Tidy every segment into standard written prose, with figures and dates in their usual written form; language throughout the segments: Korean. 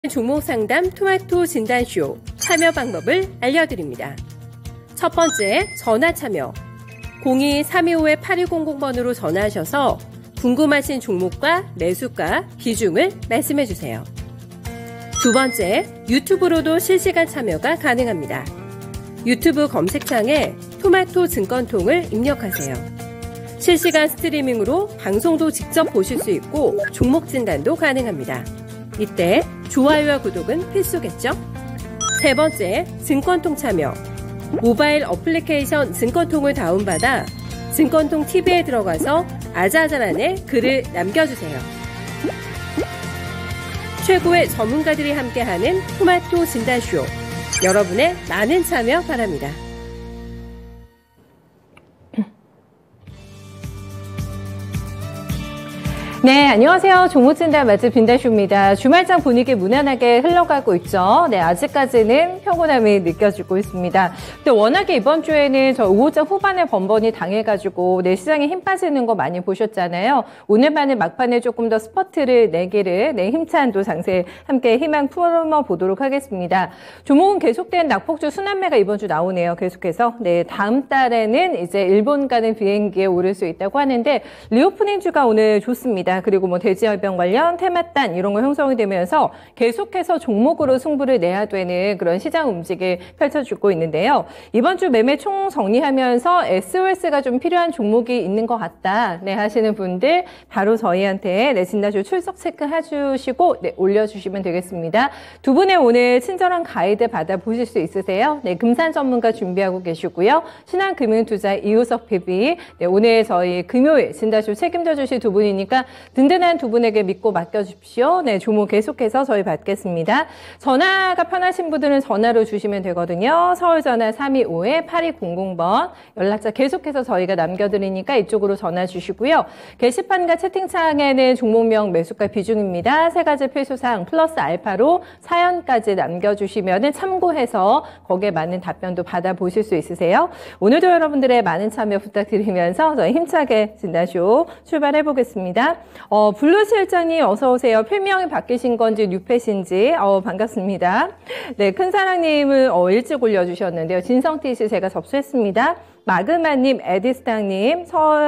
종목 상담 토마토 진단쇼 참여 방법을 알려드립니다. 첫 번째, 전화 참여. 02-325-8200번으로 전화하셔서 궁금하신 종목과 매수가, 비중을 말씀해주세요. 두 번째, 유튜브로도 실시간 참여가 가능합니다. 유튜브 검색창에 토마토 증권통을 입력하세요. 실시간 스트리밍으로 방송도 직접 보실 수 있고 종목 진단도 가능합니다. 이때 좋아요와 구독은 필수겠죠? 세 번째, 증권통 참여. 모바일 어플리케이션 증권통을 다운받아 증권통 TV에 들어가서 아자아자란에 글을 남겨주세요. 최고의 전문가들이 함께하는 토마토 진단쇼. 여러분의 많은 참여 바랍니다. 네, 안녕하세요. 종목진단 맛집 빈다쇼입니다. 주말장 분위기 무난하게 흘러가고 있죠. 네, 아직까지는 평온함이 느껴지고 있습니다. 근데 워낙에 이번 주에는 저 5호장 후반에 번번이 당해가지고 네, 시장에 힘 빠지는 거 많이 보셨잖아요. 오늘만은 막판에 조금 더 스퍼트를 내기를 네, 힘찬 또 장세 함께 희망 풀어보도록 하겠습니다. 종목은 계속된 낙폭주 순환매가 이번 주 나오네요. 계속해서. 네, 다음 달에는 이제 일본 가는 비행기에 오를 수 있다고 하는데 리오프닝 주가 오늘 좋습니다. 그리고 뭐 대지열병 관련 테마단 이런 거 형성이 되면서 계속해서 종목으로 승부를 내야 되는 그런 시장 움직임을 펼쳐주고 있는데요. 이번 주 매매 총 정리하면서 SOS가 좀 필요한 종목이 있는 것 같다. 네, 하시는 분들 바로 저희한테 네, 진단쇼 출석 체크해 주시고 네, 올려주시면 되겠습니다. 두 분의 오늘 친절한 가이드 받아보실 수 있으세요? 네, 금산 전문가 준비하고 계시고요. 신한금융투자 이우석 PB 네, 오늘 저희 금요일 진단쇼 책임져 주실 두 분이니까 든든한 두 분에게 믿고 맡겨주십시오. 네, 종목 계속해서 저희 받겠습니다. 전화가 편하신 분들은 전화로 주시면 되거든요. 서울 전화 325-8200번 연락처 계속해서 저희가 남겨드리니까 이쪽으로 전화 주시고요. 게시판과 채팅창에는 종목명 매수가 비중입니다. 세 가지 필수사항 플러스 알파로 사연까지 남겨주시면 참고해서 거기에 맞는 답변도 받아보실 수 있으세요. 오늘도 여러분들의 많은 참여 부탁드리면서 저희 힘차게 진단쇼 출발해보겠습니다. 블루 실장님 어서 오세요. 필명이 바뀌신 건지 뉴펫인지 반갑습니다. 네, 큰사랑님을 일찍 올려주셨는데요. 진성티씨 제가 접수했습니다. 마그마님, 에디스탕님,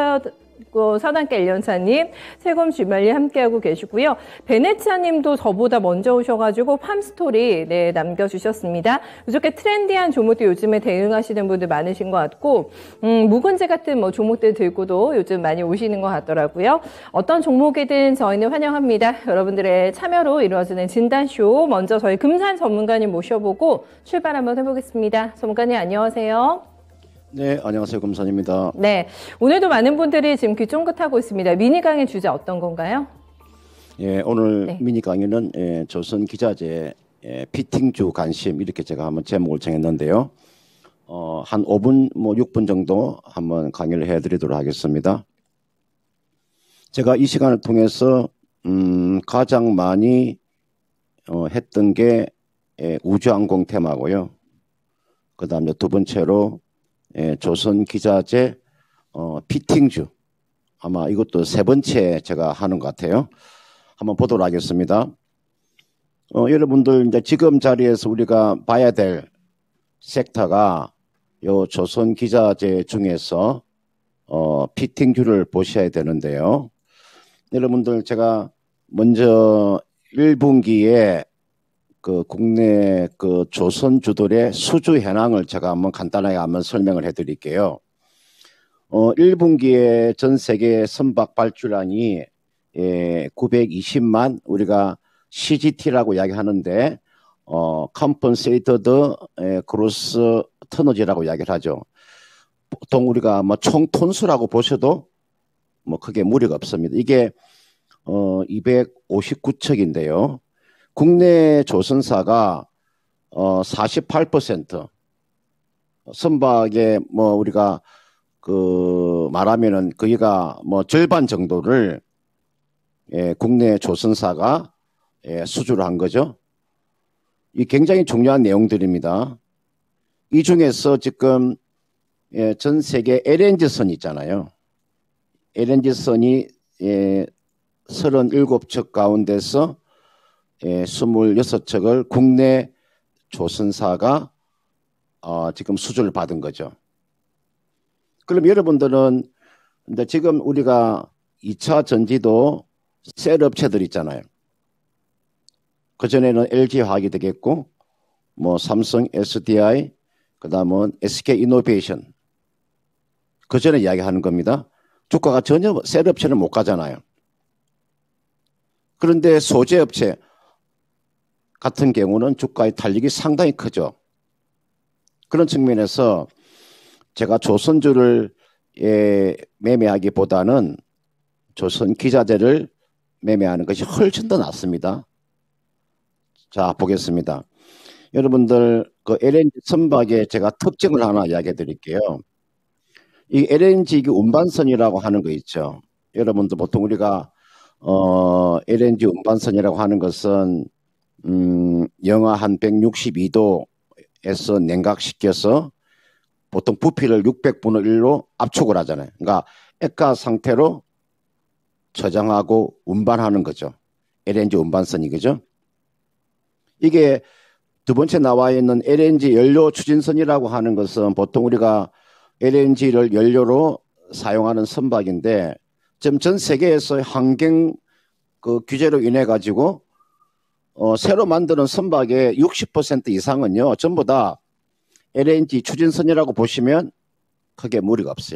서단계 1년차님, 세검 주말리 함께하고 계시고요. 베네치아님도 저보다 먼저 오셔가지고 팜스토리 네, 남겨주셨습니다. 이렇게 트렌디한 종목들 요즘에 대응하시는 분들 많으신 것 같고 묵은지 같은 뭐 종목들 들고도 요즘 많이 오시는 것 같더라고요. 어떤 종목이든 저희는 환영합니다. 여러분들의 참여로 이루어지는 진단쇼 먼저 저희 금산 전문가님 모셔보고 출발 한번 해보겠습니다. 전문가님 안녕하세요. 네, 안녕하세요. 금산입니다. 네, 오늘도 많은 분들이 지금 귀 쫑긋하고 있습니다. 미니 강의 주제 어떤 건가요? 예, 오늘 네. 미니 강의는 조선 기자재 피팅주 관심 이렇게 제가 한번 제목을 정했는데요. 한 5분, 6분 정도 한번 강의를 해드리도록 하겠습니다. 제가 이 시간을 통해서 가장 많이 했던 게 우주항공 테마고요. 그 다음에 두 번째로 조선 기자재 피팅주 아마 이것도 세 번째 제가 하는 것 같아요. 한번 보도록 하겠습니다. 여러분들 이제 지금 자리에서 우리가 봐야 될 섹터가 요 조선 기자재 중에서 피팅주를 보셔야 되는데요. 여러분들 제가 먼저 1분기에 그 국내 그 조선주들의 수주 현황을 제가 한번 간단하게 한번 설명을 해드릴게요. 1분기에 전 세계 선박 발주량이 920만 우리가 CGT라고 이야기하는데 Compensated Gross Tonnage라고 이야기를 하죠. 보통 우리가 뭐 총 톤수라고 보셔도 뭐 크게 무리가 없습니다. 이게 259척인데요. 국내 조선사가 48% 선박에 뭐 우리가 그 말하면은 거기가 뭐 절반 정도를 국내 조선사가 수주를 한 거죠. 이 굉장히 중요한 내용들입니다. 이 중에서 지금 전 세계 LNG선 있잖아요. LNG선이 37척 가운데서 26척을 국내 조선사가 지금 수주를 받은 거죠. 그럼 여러분들은 근데 지금 우리가 2차 전지도 셀 업체들 있잖아요. 그전에는 LG화학이 되겠고 뭐 삼성, SDI, 그다음은 SK이노베이션. 그전에 이야기하는 겁니다. 주가가 전혀 셀 업체는 못 가잖아요. 그런데 소재 업체 같은 경우는 주가의 탄력이 상당히 크죠. 그런 측면에서 제가 조선주를 매매하기보다는 조선 기자재를 매매하는 것이 훨씬 더 낫습니다. 자, 보겠습니다. 여러분들 그 LNG 선박에 제가 특징을 하나 이야기해 드릴게요. 이 LNG 운반선이라고 하는 거 있죠. 여러분들 보통 우리가 LNG 운반선이라고 하는 것은 영하 한 162도에서 냉각시켜서 보통 부피를 600분의 1로 압축을 하잖아요. 그러니까 액가 상태로 저장하고 운반하는 거죠. LNG 운반선이 그죠? 이게 두 번째 나와 있는 LNG 연료 추진선이라고 하는 것은 보통 우리가 LNG를 연료로 사용하는 선박인데 지금 전 세계에서 환경 그 규제로 인해 가지고 새로 만드는 선박의 60% 이상은요 전부 다 LNG 추진선이라고 보시면 크게 무리가 없어요.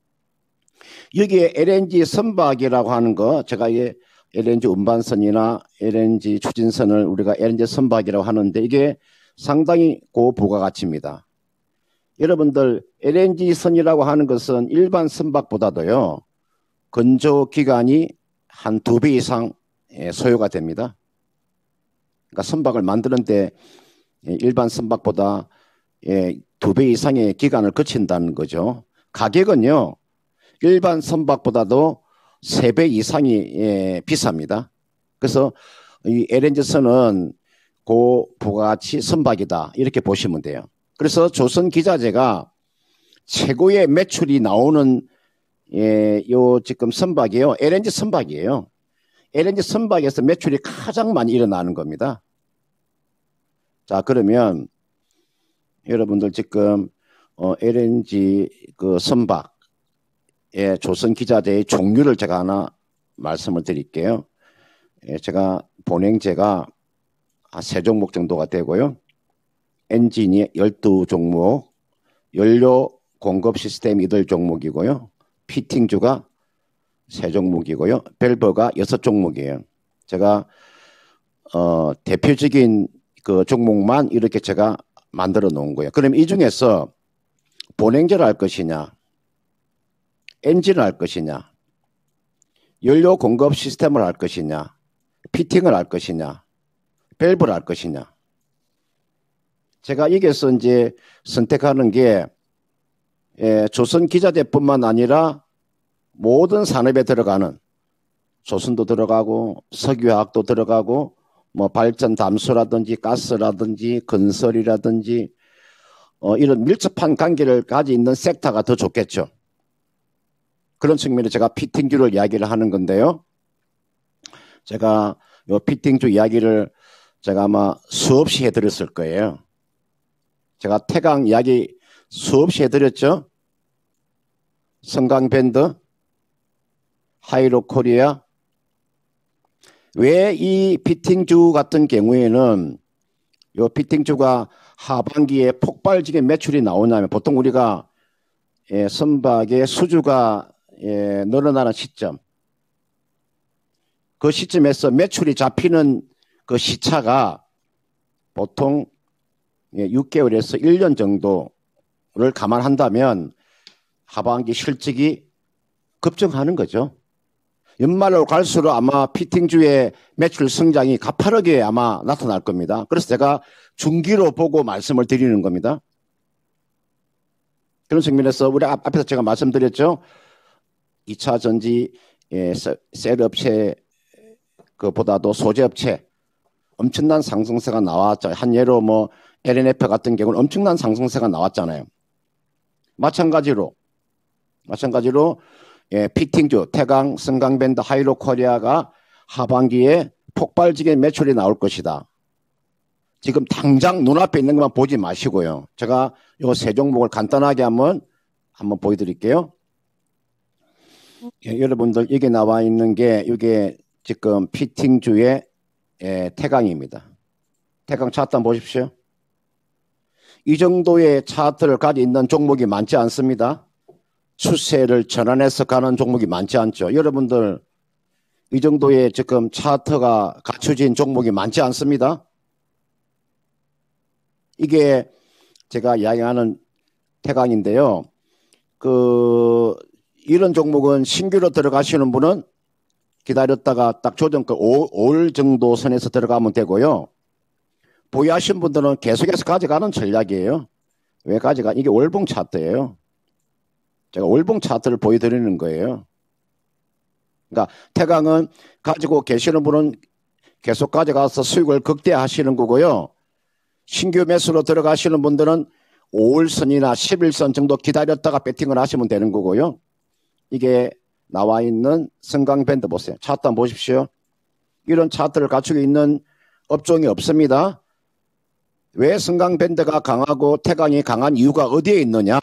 여기에 LNG 선박이라고 하는 거 제가 이게 LNG 운반선이나 LNG 추진선을 우리가 LNG 선박이라고 하는데 이게 상당히 고부가가치입니다. 여러분들 LNG 선이라고 하는 것은 일반 선박보다도요 건조 기간이 한 2배 이상 소요가 됩니다. 그러니까 선박을 만드는데 일반 선박보다 2배 이상의 기간을 거친다는 거죠. 가격은요 일반 선박보다도 3배 이상이 비쌉니다. 그래서 이 LNG선은 고부가가치 선박이다 이렇게 보시면 돼요. 그래서 조선 기자재가 최고의 매출이 나오는 요 지금 선박이에요. LNG 선박이에요. LNG 선박에서 매출이 가장 많이 일어나는 겁니다. 자, 그러면 여러분들 지금 LNG 그 선박의 조선 기자재의 종류를 제가 하나 말씀을 드릴게요. 제가 본행제가 한 3종목 정도가 되고요. 엔진이 12종목, 연료 공급 시스템 8종목이고요. 피팅주가 3종목이고요. 밸브가 6종목이에요. 제가 대표적인 그 종목만 이렇게 제가 만들어 놓은 거예요. 그럼 이 중에서 본행제를 할 것이냐, 엔진을 할 것이냐, 연료 공급 시스템을 할 것이냐, 피팅을 할 것이냐, 밸브를 할 것이냐. 제가 여기서 이제 선택하는 게 조선 기자재뿐만 아니라 모든 산업에 들어가는 조선도 들어가고 석유화학도 들어가고 뭐 발전 담수라든지 가스라든지 건설이라든지 이런 밀접한 관계를 가지고 있는 섹터가 더 좋겠죠. 그런 측면에 제가 피팅주를 이야기를 하는 건데요. 제가 요 피팅주 이야기를 제가 아마 수없이 해드렸을 거예요. 제가 태강 이야기 수없이 해드렸죠. 성강밴드, 하이로코리아. 왜 이 피팅주 같은 경우에는 요 피팅주가 하반기에 폭발적인 매출이 나오냐면 보통 우리가 선박의 수주가 늘어나는 시점 그 시점에서 매출이 잡히는 그 시차가 보통 6개월에서 1년 정도를 감안한다면 하반기 실적이 급증하는 거죠. 연말로 갈수록 아마 피팅주의 매출 성장이 가파르게 아마 나타날 겁니다. 그래서 제가 중기로 보고 말씀을 드리는 겁니다. 그런 측면에서 우리 앞에서 제가 말씀드렸죠. 2차 전지 셀 업체 그보다도 소재 업체 엄청난 상승세가 나왔죠. 한 예로 뭐 LNF 같은 경우는 엄청난 상승세가 나왔잖아요. 마찬가지로 피팅주 태강, 성강밴드, 하이로코리아가 하반기에 폭발적인 매출이 나올 것이다. 지금 당장 눈앞에 있는 것만 보지 마시고요. 제가 요 세 종목을 간단하게 한번 보여드릴게요. 예, 여러분들 여기 나와 있는 게 이게 지금 피팅주의 태강입니다. 태강 차트 한번 보십시오. 이 정도의 차트를 가지고 있는 종목이 많지 않습니다. 추세를 전환해서 가는 종목이 많지 않죠. 여러분들 이 정도의 지금 차트가 갖춰진 종목이 많지 않습니다. 이게 제가 이야기하는 태강인데요. 이런 종목은 신규로 들어가시는 분은 기다렸다가 딱 조정가 5월 정도 선에서 들어가면 되고요. 보유하신 분들은 계속해서 가져가는 전략이에요. 왜 가져가? 이게 월봉 차트예요. 제가 월봉 차트를 보여드리는 거예요. 그러니까 태강은 가지고 계시는 분은 계속 가져가서 수익을 극대화하시는 거고요. 신규 매수로 들어가시는 분들은 5월선이나 11선 정도 기다렸다가 배팅을 하시면 되는 거고요. 이게 나와 있는 성강밴드 보세요. 차트 한번 보십시오. 이런 차트를 갖추고 있는 업종이 없습니다. 왜 성강밴드가 강하고 태강이 강한 이유가 어디에 있느냐?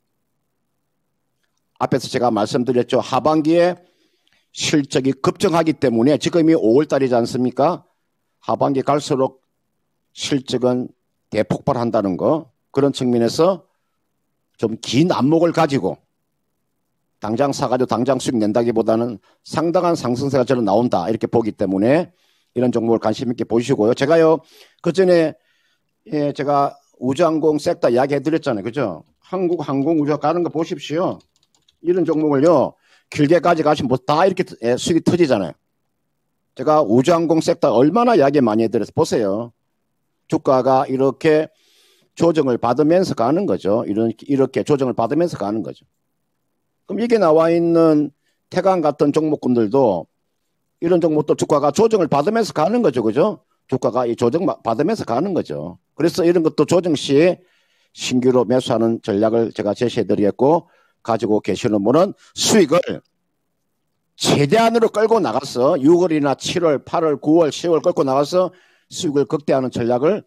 앞에서 제가 말씀드렸죠. 하반기에 실적이 급증하기 때문에 지금이 5월달이지 않습니까? 하반기 갈수록 실적은 대폭발한다는 거. 그런 측면에서 좀 긴 안목을 가지고 당장 사가지고 당장 수익 낸다기보다는 상당한 상승세가 저는 나온다 이렇게 보기 때문에 이런 종목을 관심 있게 보시고요. 제가요 그전에 제가 우주항공 섹터 이야기 해드렸잖아요. 그죠? 한국 항공우주가 가는 거 보십시오. 이런 종목을요 길게 가져가시면 뭐 다 이렇게 수익이 터지잖아요. 제가 우주항공 섹터 얼마나 이야기 많이 해드려서 보세요. 주가가 이렇게 조정을 받으면서 가는 거죠. 이렇게 조정을 받으면서 가는 거죠. 그럼 이게 나와 있는 태강 같은 종목군들도 이런 종목도 주가가 조정을 받으면서 가는 거죠. 그죠? 주가가 이 조정 받으면서 가는 거죠. 그래서 이런 것도 조정 시에 신규로 매수하는 전략을 제가 제시해 드리겠고 가지고 계시는 분은 수익을 최대한으로 끌고 나가서 6월이나 7월, 8월, 9월, 10월 끌고 나가서 수익을 극대화하는 전략을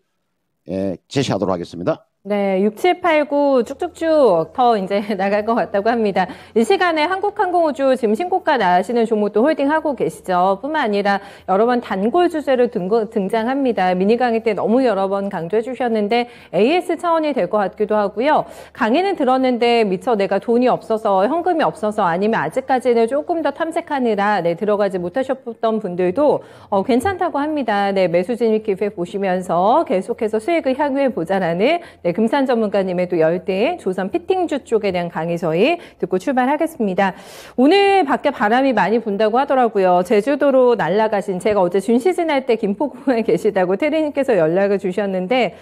제시하도록 하겠습니다. 네, 6, 7, 8, 9 쭉쭉쭉 더 이제 나갈 것 같다고 합니다. 이 시간에 한국항공우주 지금 신고가 나시는 종목도 홀딩하고 계시죠. 뿐만 아니라 여러 번 단골 주제로 등장합니다. 미니 강의 때 너무 여러 번 강조해 주셨는데 AS 차원이 될 것 같기도 하고요. 강의는 들었는데 미처 내가 돈이 없어서 현금이 없어서 아니면 아직까지는 조금 더 탐색하느라 들어가지 못하셨던 분들도 괜찮다고 합니다. 네, 매수 진입 기획 보시면서 계속해서 수익을 향유해 보자라는 금산 전문가님의 또 열대 조선 피팅주 쪽에 대한 강의 저희 듣고 출발하겠습니다. 오늘 밖에 바람이 많이 분다고 하더라고요. 제주도로 날아가신 제가 어제 준시즌 할 때 김포공항에 계시다고 테리님께서 연락을 주셨는데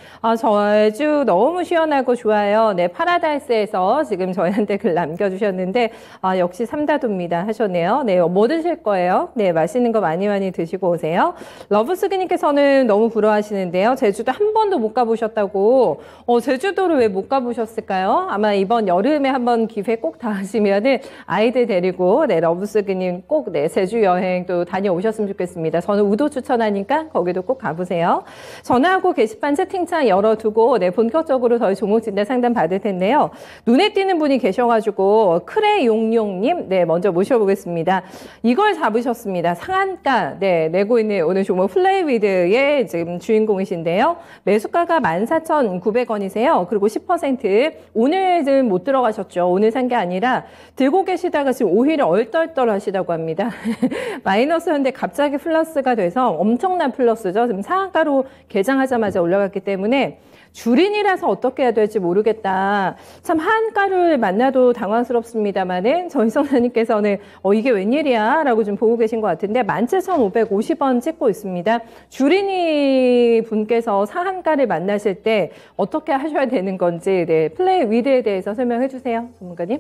제주 너무 시원하고 좋아요. 네, 파라다이스에서 지금 저희한테 글 남겨주셨는데 역시 삼다도입니다 하셨네요. 네, 뭐 드실 거예요? 네, 맛있는 거 많이 많이 드시고 오세요. 러브스기님께서는 너무 부러워하시는데요. 제주도 한 번도 못 가보셨다고 제주도를 왜 못 가보셨을까요? 아마 이번 여름에 한번 기회 꼭 다 하시면은 아이들 데리고 러브스기님 꼭 제주 여행 또 다녀오셨으면 좋겠습니다. 저는 우도 추천하니까 거기도 꼭 가보세요. 전화하고 게시판 채팅창 열어두고 본격적으로 저희 종목 진단 상담 받을 텐데요. 눈에 띄는 분이 계셔가지고 크레용용님 먼저 모셔보겠습니다. 이걸 잡으셨습니다. 상한가 내고 있는 오늘 종목 플레이위드의 지금 주인공이신데요. 매수가가 14,900원이세요. 그리고 10% 오늘은 못 들어가셨죠. 오늘 산 게 아니라 들고 계시다가 지금 오히려 얼떨떨 하시다고 합니다. 마이너스였는데 갑자기 플러스가 돼서 엄청난 플러스죠. 지금 상한가로 개장하자마자 올라갔기 때문에 주린이라서 어떻게 해야 될지 모르겠다. 참 한가를 만나도 당황스럽습니다만은 전성사님께서는 이게 웬일이야 라고 좀 보고 계신 것 같은데 17,550원 찍고 있습니다. 주린이 분께서 상한가를 만나실 때 어떻게 하셔야 되는 건지 플레이 위드에 대해서 설명해 주세요. 전문가님.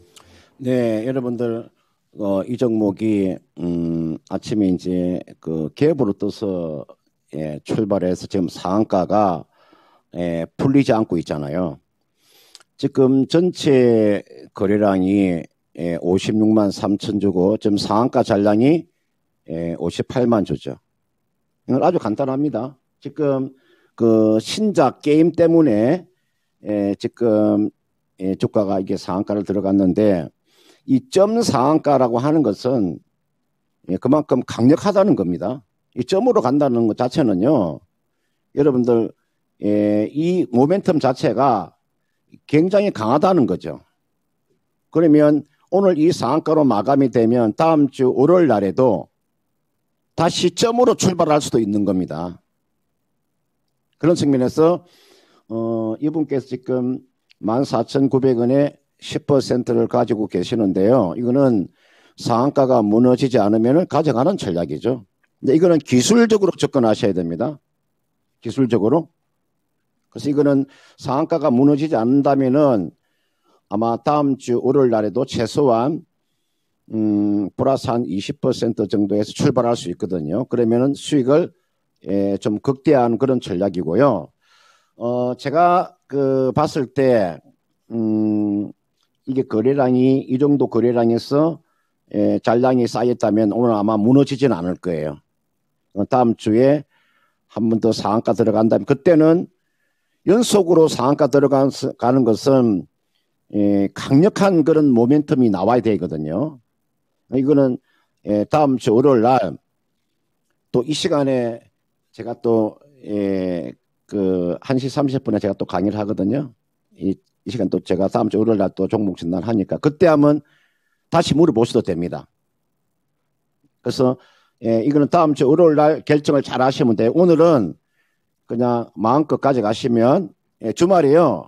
네, 여러분들 이 종목이 아침에 이제 그 갭으로 떠서 출발해서 지금 상한가가 풀리지 않고 있잖아요. 지금 전체 거래량이 56만 3천 주고 지금 상한가 잔량이 58만 주죠. 이건 아주 간단합니다. 지금 그 신작 게임 때문에 지금 주가가 이게 상한가를 들어갔는데 이 점 상한가라고 하는 것은 그만큼 강력하다는 겁니다. 이 점으로 간다는 것 자체는요, 여러분들 이 모멘텀 자체가 굉장히 강하다는 거죠. 그러면 오늘 이 상한가로 마감이 되면 다음 주 월요일 날에도 다시 점으로 출발할 수도 있는 겁니다. 그런 측면에서 이분께서 지금 14,900원에 10%를 가지고 계시는데요. 이거는 상한가가 무너지지 않으면 가져가는 전략이죠. 근데 이거는 기술적으로 접근하셔야 됩니다. 기술적으로. 그래서 이거는 상한가가 무너지지 않는다면은 아마 다음 주 월요일 날에도 최소한 플러스 한 20% 정도에서 출발할 수 있거든요. 그러면은 수익을 좀 극대화한 그런 전략이고요. 제가 봤을 때 이게 거래량이 이 정도 거래량에서 잔량이 쌓였다면 오늘 아마 무너지지는 않을 거예요. 다음 주에 한 번 더 상한가 들어간다면 그때는 연속으로 상한가 들어가는 것은 강력한 그런 모멘텀이 나와야 되거든요. 이거는 다음 주 월요일 날 또 이 시간에 제가 또 그 1시 30분에 제가 또 강의를 하거든요. 이 시간 또 제가 다음 주 월요일 날 또 종목 진단 하니까 그때 하면 다시 물어보셔도 됩니다. 그래서 이거는 다음 주 월요일 날 결정을 잘 하시면 돼요. 오늘은 그냥 마음껏 가져가시면 주말이요.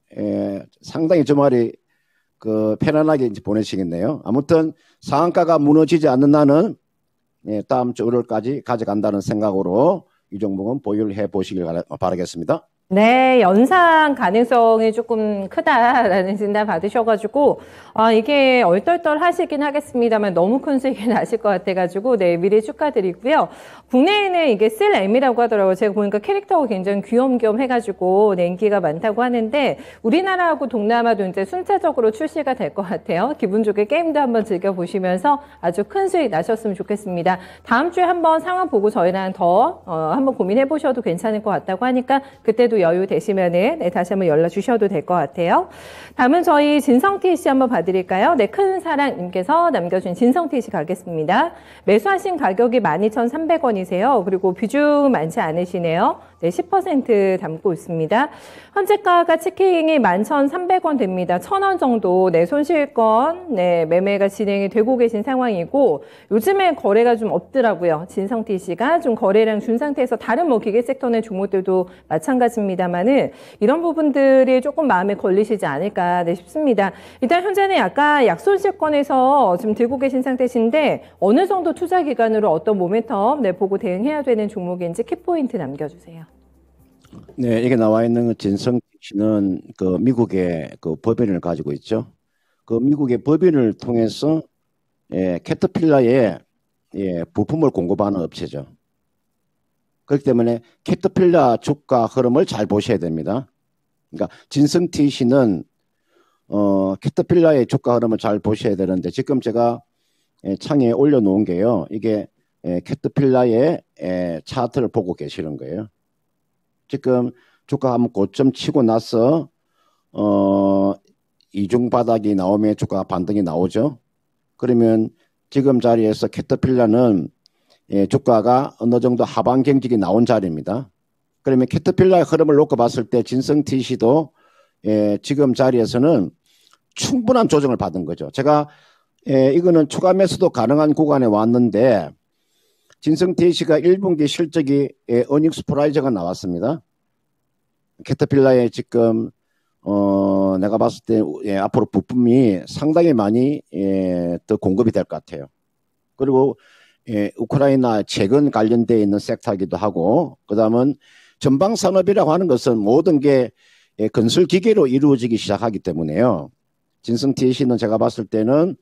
상당히 주말이 편안하게 이제 보내시겠네요. 아무튼 상한가가 무너지지 않는 한은 다음 주 월요일까지 가져간다는 생각으로 이 종목은 보유를 해 보시길 바라겠습니다. 네, 연상 가능성이 조금 크다라는 진단 받으셔가지고, 이게 얼떨떨 하시긴 하겠습니다만 너무 큰 수익이 나실 것 같아가지고, 네, 미리 축하드리고요. 국내에는 이게 쓸M이라고 하더라고요. 제가 보니까 캐릭터가 굉장히 귀염귀염 해가지고, 네, 인기가 많다고 하는데, 우리나라하고 동남아도 이제 순차적으로 출시가 될 것 같아요. 기분 좋게 게임도 한번 즐겨보시면서 아주 큰 수익 나셨으면 좋겠습니다. 다음 주에 한번 상황 보고 저희랑 더, 한번 고민해보셔도 괜찮을 것 같다고 하니까, 그때도 여유 되시면은 네, 다시 한번 연락 주셔도 될 것 같아요. 다음은 저희 진성T 씨 한번 봐드릴까요? 네, 큰 사랑님께서 남겨준 진성T 씨 가겠습니다. 매수하신 가격이 12,300원이세요. 그리고 비중 많지 않으시네요. 네, 10% 담고 있습니다. 현재가가 치킨이 11,300원 됩니다. 1,000원 정도 네, 손실권 네, 매매가 진행이 되고 계신 상황이고 요즘에 거래가 좀 없더라고요. 진성T 씨가 좀 거래량 준 상태에서 다른 뭐 기계 섹터 내 종목들도 마찬가지입니다만은 이런 부분들이 조금 마음에 걸리시지 않을까 네, 싶습니다. 일단 현재는 약간 약손실권에서 지금 들고 계신 상태신데 어느 정도 투자 기간으로 어떤 모멘텀 네, 보고 대응해야 되는 종목인지 키포인트 남겨주세요. 네, 이게 나와 있는 진성T 씨는 그 미국의 그 법인을 가지고 있죠. 그 미국의 법인을 통해서 캐터필러에 부품을 공급하는 업체죠. 그렇기 때문에 캐터필러 주가 흐름을 잘 보셔야 됩니다. 그러니까 진성T 씨는 캐터필러의 주가 흐름을 잘 보셔야 되는데 지금 제가 창에 올려놓은 게요. 이게 캐터필러의 차트를 보고 계시는 거예요. 지금 주가 한번 고점 치고 나서 이중 바닥이 나오면 주가 반등이 나오죠. 그러면 지금 자리에서 캐터필러는 주가가 어느 정도 하방 경직이 나온 자리입니다. 그러면 캐터필러의 흐름을 놓고 봤을 때 진성T 씨도 지금 자리에서는 충분한 조정을 받은 거죠. 제가 이거는 추가 매수도 가능한 구간에 왔는데 진성T 씨가 1분기 실적이 어닝 스프라이저가 나왔습니다. 캐터필러에 지금 내가 봤을 때 앞으로 부품이 상당히 많이 더 공급이 될 것 같아요. 그리고 우크라이나 재건 관련되어 있는 섹터이기도 하고 그 다음은 전방산업이라고 하는 것은 모든 게 건설 기계로 이루어지기 시작하기 때문에요. 진성T 씨는 제가 봤을 때는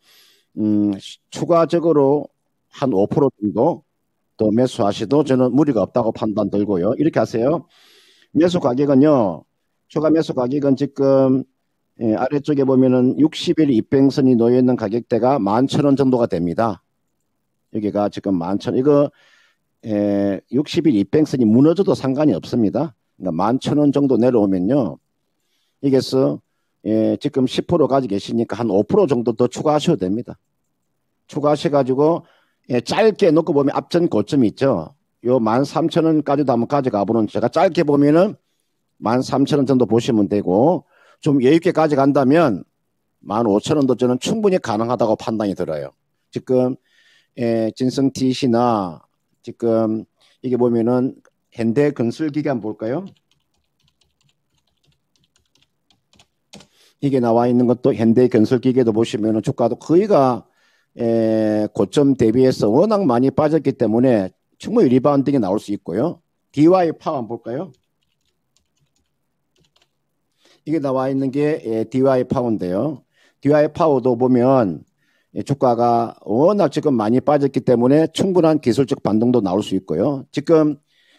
추가적으로 한 5% 정도 더 매수하시도 저는 무리가 없다고 판단 들고요. 이렇게 하세요. 매수 가격은요. 추가 매수 가격은 지금 아래쪽에 보면은 60일 이평선이 놓여있는 가격대가 11,000원 정도가 됩니다. 여기가 지금 11,000원. 이거 60일 이평선이 무너져도 상관이 없습니다. 그러니까 11,000원 정도 내려오면요. 이게서 지금 10% 가지고 계시니까 한 5% 정도 더 추가하셔도 됩니다. 추가하셔가지고 짧게 놓고 보면 앞전 고점이 있죠. 요 13,000원까지도 한번 가져가 보는, 제가 짧게 보면은 13,000원 정도 보시면 되고, 좀 여유있게 가져간다면 15,000원도 저는 충분히 가능하다고 판단이 들어요. 지금 진성 TC나 지금 이게 보면은 현대건설기계 한번 볼까요? 이게 나와 있는 것도 현대건설기계도 보시면은 주가도 거의가 고점 대비해서 워낙 많이 빠졌기 때문에 충분히 리바운딩이 나올 수 있고요. DY 파워 한번 볼까요? 이게 나와 있는 게 DY 파워인데요. DY 파워도 보면 주가가 워낙 지금 많이 빠졌기 때문에 충분한 기술적 반등도 나올 수 있고요. 지금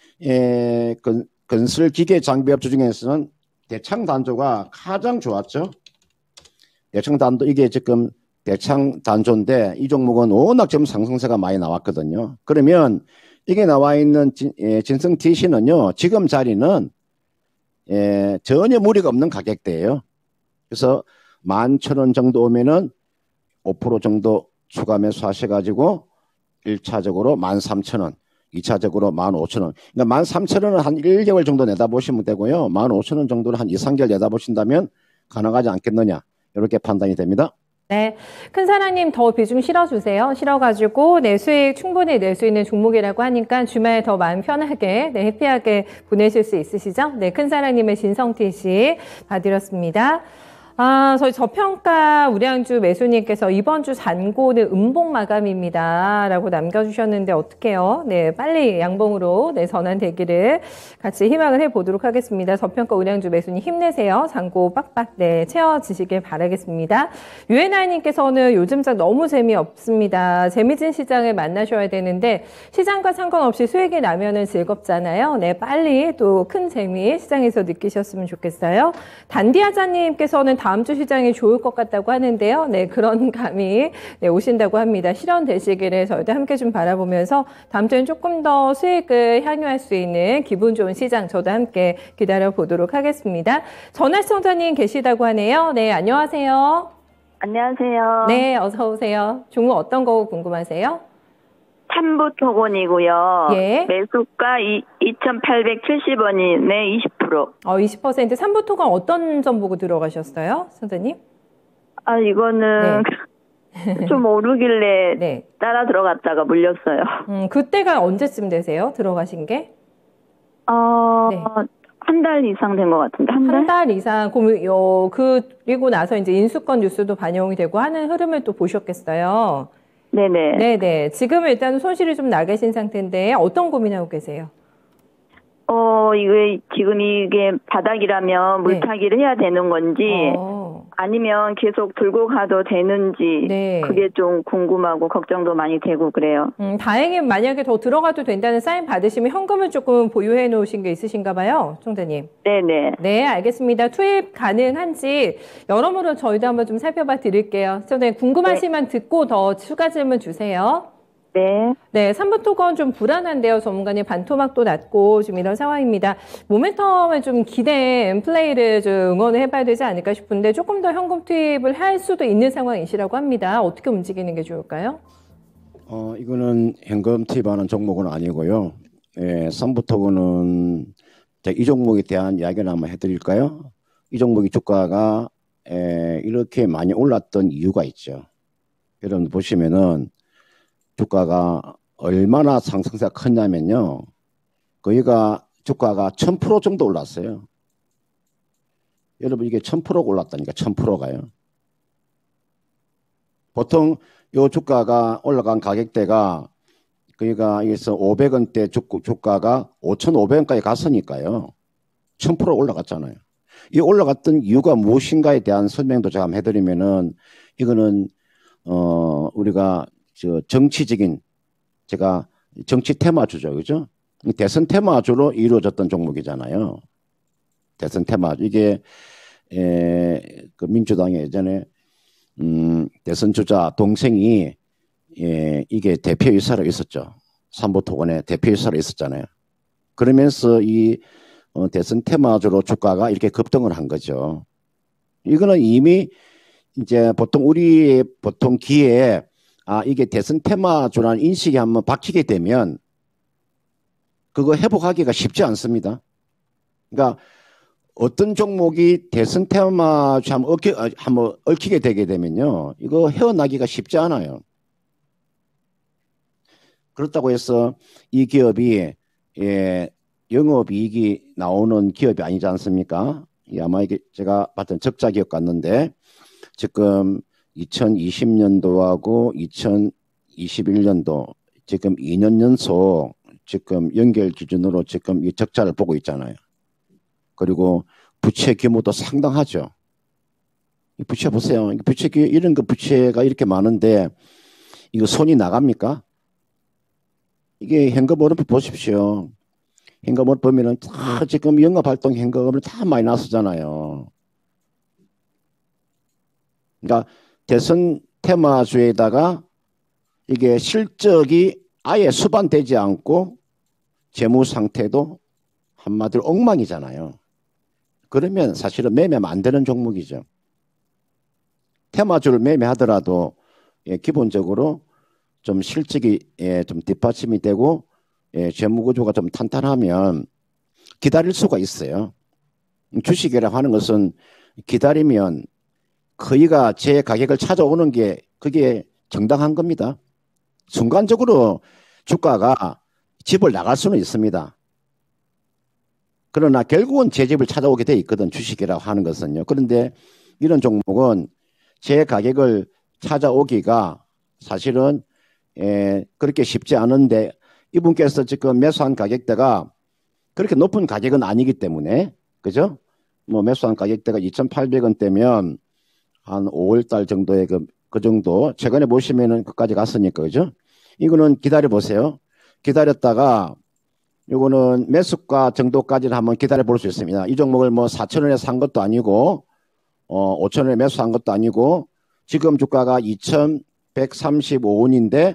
건설기계 장비업주 중에서는 대창단조가 가장 좋았죠. 대창단조, 이게 지금 대창단조인데 이 종목은 워낙 지금 상승세가 많이 나왔거든요. 그러면 이게 나와 있는 진성 TC는요, 지금 자리는 전혀 무리가 없는 가격대예요. 그래서 11,000원 정도 오면은 5% 정도 추가 매수 하셔가지고 1차적으로 13,000원, 2차적으로 15,000원. 그러니까 13,000원은 한 1개월 정도 내다보시면 되고요. 15,000원 정도는 한 2, 3개월 내다보신다면 가능하지 않겠느냐. 이렇게 판단이 됩니다. 네, 큰 사랑님 더 비중 실어주세요. 실어가지고 수익 충분히 낼 수 있는 종목이라고 하니까 주말 더 마음 편하게, 해피하게 보내실 수 있으시죠? 네, 큰 사랑님의 진성TC 봐드렸습니다. 저희 저평가 우량주 매수님께서 이번 주 잔고는 음봉 마감입니다. 라고 남겨주셨는데 어떡해요? 네, 빨리 양봉으로 전환되기를 같이 희망을 해보도록 하겠습니다. 저평가 우량주 매수님 힘내세요. 잔고 빡빡 채워지시길 바라겠습니다. 유엔아이님께서는 요즘장 너무 재미없습니다. 재미진 시장을 만나셔야 되는데 시장과 상관없이 수익이 나면은 즐겁잖아요. 네, 빨리 또 큰 재미 시장에서 느끼셨으면 좋겠어요. 단디아자님께서는 다음 주 시장이 좋을 것 같다고 하는데요. 네, 그런 감이 오신다고 합니다. 실현되시기를 저희도 함께 좀 바라보면서 다음 주엔 조금 더 수익을 향유할 수 있는 기분 좋은 시장 저도 함께 기다려 보도록 하겠습니다. 전화 시청자님 계시다고 하네요. 네, 안녕하세요. 안녕하세요. 네, 어서 오세요. 종목 어떤 거 궁금하세요? 삼부토건이고요. 예. 매수가 2,870원이네, 20%. 20%. 삼부토건 어떤 점 보고 들어가셨어요, 선생님? 이거는 좀 오르길래 네. 따라 들어갔다가 물렸어요. 그때가 언제쯤 되세요? 들어가신 게? 네. 한 달 이상 된 것 같은데, 한 달? 한 달 이상. 그리고 나서 이제 인수권 뉴스도 반영이 되고 하는 흐름을 또 보셨겠어요. 네네. 네네. 지금은 일단 손실이 좀 나 계신 상태인데 어떤 고민하고 계세요? 지금 이게 바닥이라면 물타기를 해야 되는 건지, 아니면 계속 들고 가도 되는지, 네. 그게 좀 궁금하고 걱정도 많이 되고 그래요. 다행히 만약에 더 들어가도 된다는 사인 받으시면 현금을 조금 보유해 놓으신 게 있으신가 봐요, 총재님. 네네. 네, 알겠습니다. 투입 가능한지 여러모로 저희도 한번 좀 살펴봐 드릴게요. 총재님 궁금하시면 듣고 더 추가 질문 주세요. 네. 네, 삼부토건 좀 불안한데요. 전문가님 반토막도 났고 지금 이런 상황입니다. 모멘텀을 좀 기대한 플레이를 좀 응원을 해봐야 되지 않을까 싶은데 조금 더 현금 투입을 할 수도 있는 상황이시라고 합니다. 어떻게 움직이는 게 좋을까요? 이거는 현금 투입하는 종목은 아니고요. 삼부토건은 이 종목에 대한 이야기를 한번 해드릴까요? 이 종목의 주가가 이렇게 많이 올랐던 이유가 있죠. 여러분 보시면은 주가가 얼마나 상승세가 컸냐면요. 거기가 주가가 1000% 정도 올랐어요. 여러분 이게 1000%가 올랐다니까 1000%가요. 보통 요 주가가 올라간 가격대가 그러니까 여기서 500원대 주가가 5,500원까지 갔으니까요. 1000% 올라갔잖아요. 이 올라갔던 이유가 무엇인가에 대한 설명도 제가 한번 해드리면은 이거는 우리가 정치적인 제가 정치 테마주죠, 그죠? 대선 테마주로 이루어졌던 종목이잖아요. 대선 테마주 이게 그 민주당의 예전에 대선 주자 동생이 이게 대표이사로 있었죠. 삼보토건의 대표이사로 있었잖아요. 그러면서 이 대선 테마주로 주가가 이렇게 급등을 한 거죠. 이거는 이미 이제 보통 기회에 이게 대선 테마주라는 인식이 한번 박히게 되면 그거 회복하기가 쉽지 않습니다. 그러니까 어떤 종목이 대선 테마주 한번 얽히게 되게 되면요, 이거 헤어나기가 쉽지 않아요. 그렇다고 해서 이 기업이 영업이익이 나오는 기업이 아니지 않습니까? 아마 이게 제가 봤던 적자 기업 같는데 지금 2020년도하고 2021년도 지금 2년 연속 지금 연결 기준으로 지금 이 적자를 보고 있잖아요. 그리고 부채 규모도 상당하죠. 이 부채 보세요. 이런 거 부채가 이렇게 많은데 이거 손이 나갑니까? 이게 현금흐름 보십시오. 현금을 보면은 다 지금 영업활동 현금을 다 마이너스잖아요. 그러니까 대선 테마주에다가 이게 실적이 아예 수반되지 않고 재무 상태도 한마디로 엉망이잖아요. 그러면 사실은 매매하면 안 되는 종목이죠. 테마주를 매매하더라도 기본적으로 좀 실적이 좀 뒷받침이 되고 재무 구조가 좀 탄탄하면 기다릴 수가 있어요. 주식이라고 하는 것은 기다리면 거의가 제 가격을 찾아오는 게 그게 정당한 겁니다. 순간적으로 주가가 집을 나갈 수는 있습니다. 그러나 결국은 제 집을 찾아오게 돼 있거든, 주식이라고 하는 것은요. 그런데 이런 종목은 제 가격을 찾아오기가 사실은 그렇게 쉽지 않은데 이분께서 지금 매수한 가격대가 그렇게 높은 가격은 아니기 때문에, 그죠? 뭐 매수한 가격대가 2,800원대면 한 5월달 정도의 그 정도, 최근에 보시면은 그까지 갔으니까, 그죠? 이거는 기다려 보세요. 기다렸다가 이거는 매수가 정도까지는 한번 기다려 볼 수 있습니다. 이 종목을 뭐 4,000원에 산 것도 아니고 5,000원에 매수한 것도 아니고 지금 주가가 2,135원인데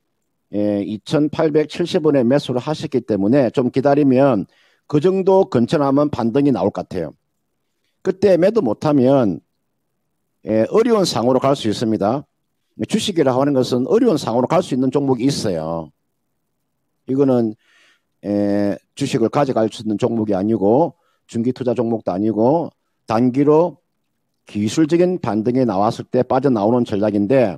2,870원에 매수를 하셨기 때문에 좀 기다리면 그 정도 근처나면 반등이 나올 것 같아요. 그때 매도 못하면 어려운 상으로 갈 수 있습니다. 주식이라고 하는 것은 어려운 상으로 갈 수 있는 종목이 있어요. 이거는 주식을 가져갈 수 있는 종목이 아니고 중기투자 종목도 아니고 단기로 기술적인 반등이 나왔을 때 빠져나오는 전략인데,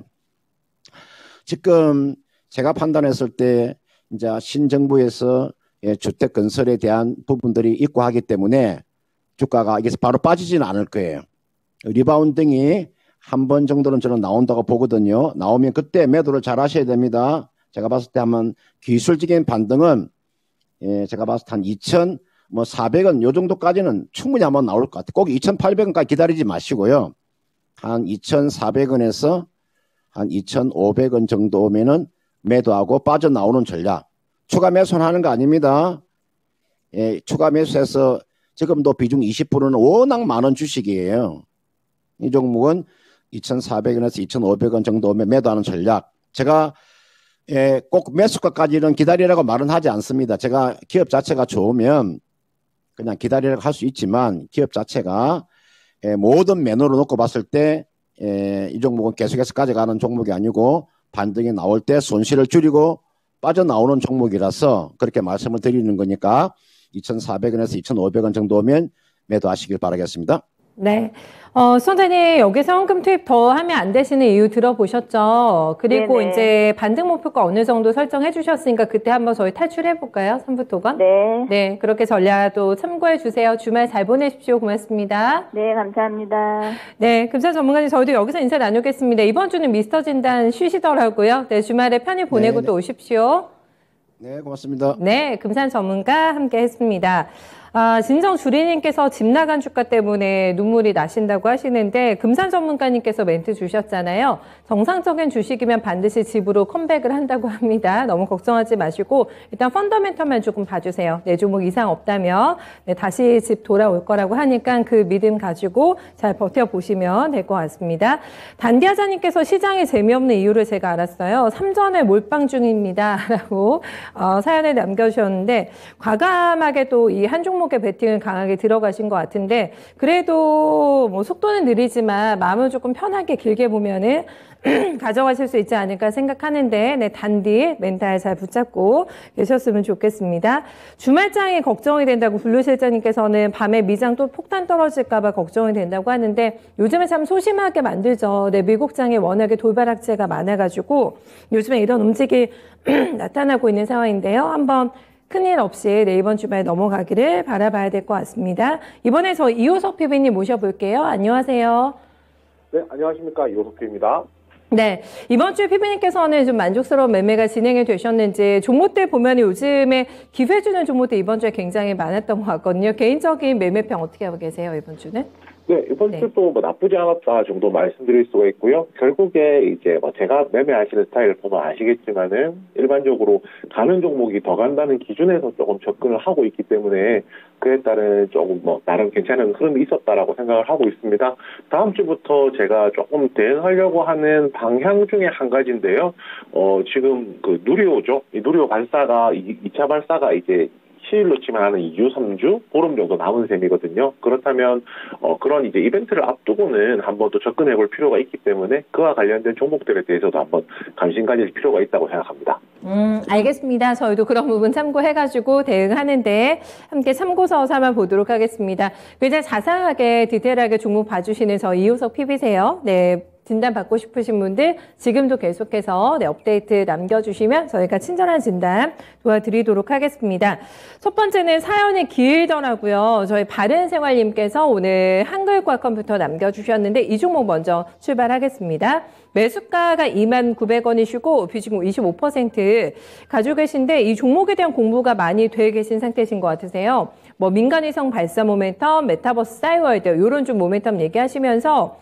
지금 제가 판단했을 때 이제 신정부에서 주택 건설에 대한 부분들이 있고 하기 때문에 주가가 여기서 바로 빠지지는 않을 거예요. 리바운딩이 한 번 정도는 저는 나온다고 보거든요. 나오면 그때 매도를 잘 하셔야 됩니다. 제가 봤을 때 한번 기술적인 반등은 제가 봤을 때 한 2,400원 요 정도까지는 충분히 한번 나올 것 같아요. 꼭 2,800원까지 기다리지 마시고요. 한 2,400원에서 한 2,500원 정도 오면은 매도하고 빠져나오는 전략. 추가 매수는 하는 거 아닙니다. 추가 매수해서 지금도 비중 20%는 워낙 많은 주식이에요. 이 종목은 2,400원에서 2,500원 정도 오면 매도하는 전략. 제가 꼭 매수가까지는 기다리라고 말은 하지 않습니다. 제가 기업 자체가 좋으면 그냥 기다리라고 할 수 있지만 기업 자체가 모든 매너로 놓고 봤을 때 이 종목은 계속해서 가져가는 종목이 아니고 반등이 나올 때 손실을 줄이고 빠져나오는 종목이라서 그렇게 말씀을 드리는 거니까 2,400원에서 2,500원 정도 오면 매도하시길 바라겠습니다. 네. 선생님, 여기서 현금 투입 더 하면 안 되시는 이유 들어보셨죠? 그리고 네네. 이제 반등 목표가 어느 정도 설정해 주셨으니까 그때 한번 저희 탈출해 볼까요? 삼부토건? 네. 네. 그렇게 전략도 참고해 주세요. 주말 잘 보내십시오. 고맙습니다. 네, 감사합니다. 네. 금산 전문가님, 저희도 여기서 인사 나누겠습니다. 이번 주는 미스터 진단 쉬시더라고요. 네. 주말에 편히 보내고 또 오십시오. 네, 고맙습니다. 네. 금산 전문가 함께 했습니다. 진정 주리님께서 집 나간 주가 때문에 눈물이 나신다고 하시는데 금산 전문가님께서 멘트 주셨잖아요. 정상적인 주식이면 반드시 집으로 컴백을 한다고 합니다. 너무 걱정하지 마시고 일단 펀더멘털만 조금 봐주세요. 4종목 이상 없다면 다시 집 돌아올 거라고 하니까 그 믿음 가지고 잘 버텨보시면 될 것 같습니다. 단디하자님께서 시장이 재미없는 이유를 제가 알았어요. 3전에 몰빵 중입니다. 라고 사연을 남겨주셨는데 과감하게 또 이 한 종목의 베팅을 강하게 들어가신 것 같은데 그래도 뭐 속도는 느리지만 마음을 조금 편하게 길게 보면은 가져가실 수 있지 않을까 생각하는데 단디 멘탈 잘 붙잡고 계셨으면 좋겠습니다. 주말장이 걱정이 된다고 블루실장님께서는 밤에 미장 또 폭탄 떨어질까 봐 걱정이 된다고 하는데 요즘에 참 소심하게 만들죠. 미국장에 워낙에 돌발 악재가 많아가지고 요즘에 이런 움직임이 나타나고 있는 상황인데요. 한번 큰일 없이 이번 주말 넘어가기를 바라봐야 될 것 같습니다. 이번에 저 이호석 PB님 모셔볼게요. 안녕하세요. 네, 안녕하십니까. 이호석 PB입니다. 네, 이번 주에 PB님께서는 좀 만족스러운 매매가 진행이 되셨는지 종목들 보면 요즘에 기회주는 종목들 이번 주에 굉장히 많았던 것 같거든요. 개인적인 매매평 어떻게 하고 계세요, 이번 주는? 네, 이번 주도 뭐 나쁘지 않았다 정도 말씀드릴 수가 있고요. 결국에 이제 뭐 제가 매매하시는 스타일을 보면 아시겠지만은 일반적으로 가는 종목이 더 간다는 기준에서 조금 접근을 하고 있기 때문에 그에 따른 조금 뭐 나름 괜찮은 흐름이 있었다라고 생각을 하고 있습니다. 다음 주부터 제가 조금 대응하려고 하는 방향 중에 한 가지인데요. 지금 그 누리호죠. 이 누리호 발사가 2차 발사가 이제 시일로 치면 하는 2주, 3주, 보름 정도 남은 셈이거든요. 그렇다면 그런 이제 이벤트를 앞두고는 한번 또 접근해 볼 필요가 있기 때문에 그와 관련된 종목들에 대해서도 한번 관심 가질 필요가 있다고 생각합니다. 알겠습니다. 저희도 그런 부분 참고해가지고 대응하는데 함께 참고서 삼아 보도록 하겠습니다. 굉장히 자세하게 디테일하게 종목 봐주시는 저 이호석 PB세요. 네. 진단 받고 싶으신 분들 지금도 계속해서 업데이트 남겨주시면 저희가 친절한 진단 도와드리도록 하겠습니다. 첫 번째는 사연이 길더라고요. 저희 바른생활님께서 오늘 한글과 컴퓨터 남겨주셨는데 이 종목 먼저 출발하겠습니다. 매수가가 29,900원이시고 비중 25% 가지고 계신데 이 종목에 대한 공부가 많이 돼 계신 상태이신 것 같으세요. 뭐 민간위성 발사 모멘텀, 메타버스 싸이월드 이런 좀 모멘텀 얘기하시면서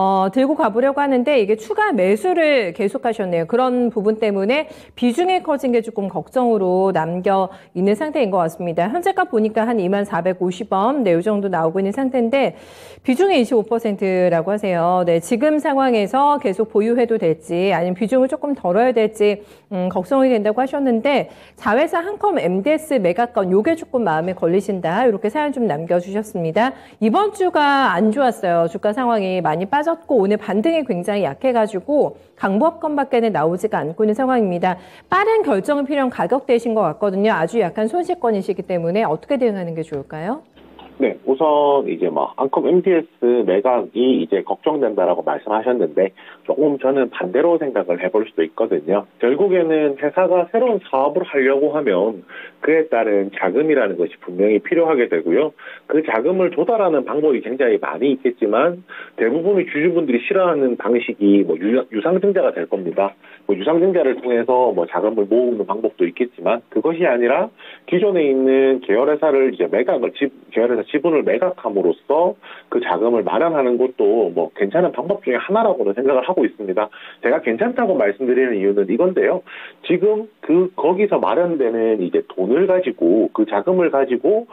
들고 가보려고 하는데 이게 추가 매수를 계속하셨네요. 그런 부분 때문에 비중이 커진 게 조금 걱정으로 남겨 있는 상태인 것 같습니다. 현재가 보니까 한 2450원, 이 정도 나오고 있는 상태인데 비중이 25%라고 하세요. 네, 지금 상황에서 계속 보유해도 될지 아니면 비중을 조금 덜어야 될지 걱정이 된다고 하셨는데 자회사 한컴 MDS 매각권 요게 조금 마음에 걸리신다. 이렇게 사연 좀 남겨주셨습니다. 이번 주가 안 좋았어요. 주가 상황이 많이 빠졌고 오늘 반등이 굉장히 약해가지고 강보합권밖에는 나오지가 않고 있는 상황입니다. 빠른 결정이 필요한 가격대이신 것 같거든요. 아주 약한 손실권이시기 때문에 어떻게 대응하는 게 좋을까요? 네, 우선 이제 뭐 한컴 MDS 매각이 이제 걱정된다라고 말씀하셨는데 조금 저는 반대로 생각을 해볼 수도 있거든요. 결국에는 회사가 새로운 사업을 하려고 하면 그에 따른 자금이라는 것이 분명히 필요하게 되고요. 그 자금을 조달하는 방법이 굉장히 많이 있겠지만 대부분의 주주분들이 싫어하는 방식이 뭐 유상증자가 될 겁니다. 뭐 유상증자를 통해서 뭐 자금을 모으는 방법도 있겠지만 그것이 아니라 기존에 있는 계열회사를 이제 계열회사 지분을 매각함으로써 그 자금을 마련하는 것도 뭐 괜찮은 방법 중에 하나라고는 생각을 하고 있습니다. 제가 괜찮다고 말씀드리는 이유는 이건데요. 지금 거기서 마련되는 이제 돈을 가지고 그 자금을 가지고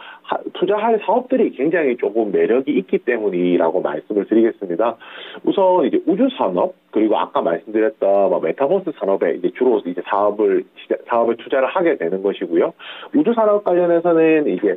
투자할 사업들이 굉장히 조금 매력이 있기 때문이라고 말씀을 드리겠습니다. 우선 이제 우주산업 그리고 아까 말씀드렸던 뭐 메타버스 산업에 이제 주로 이제 사업을 투자를 하게 되는 것이고요. 우주산업 관련해서는 이제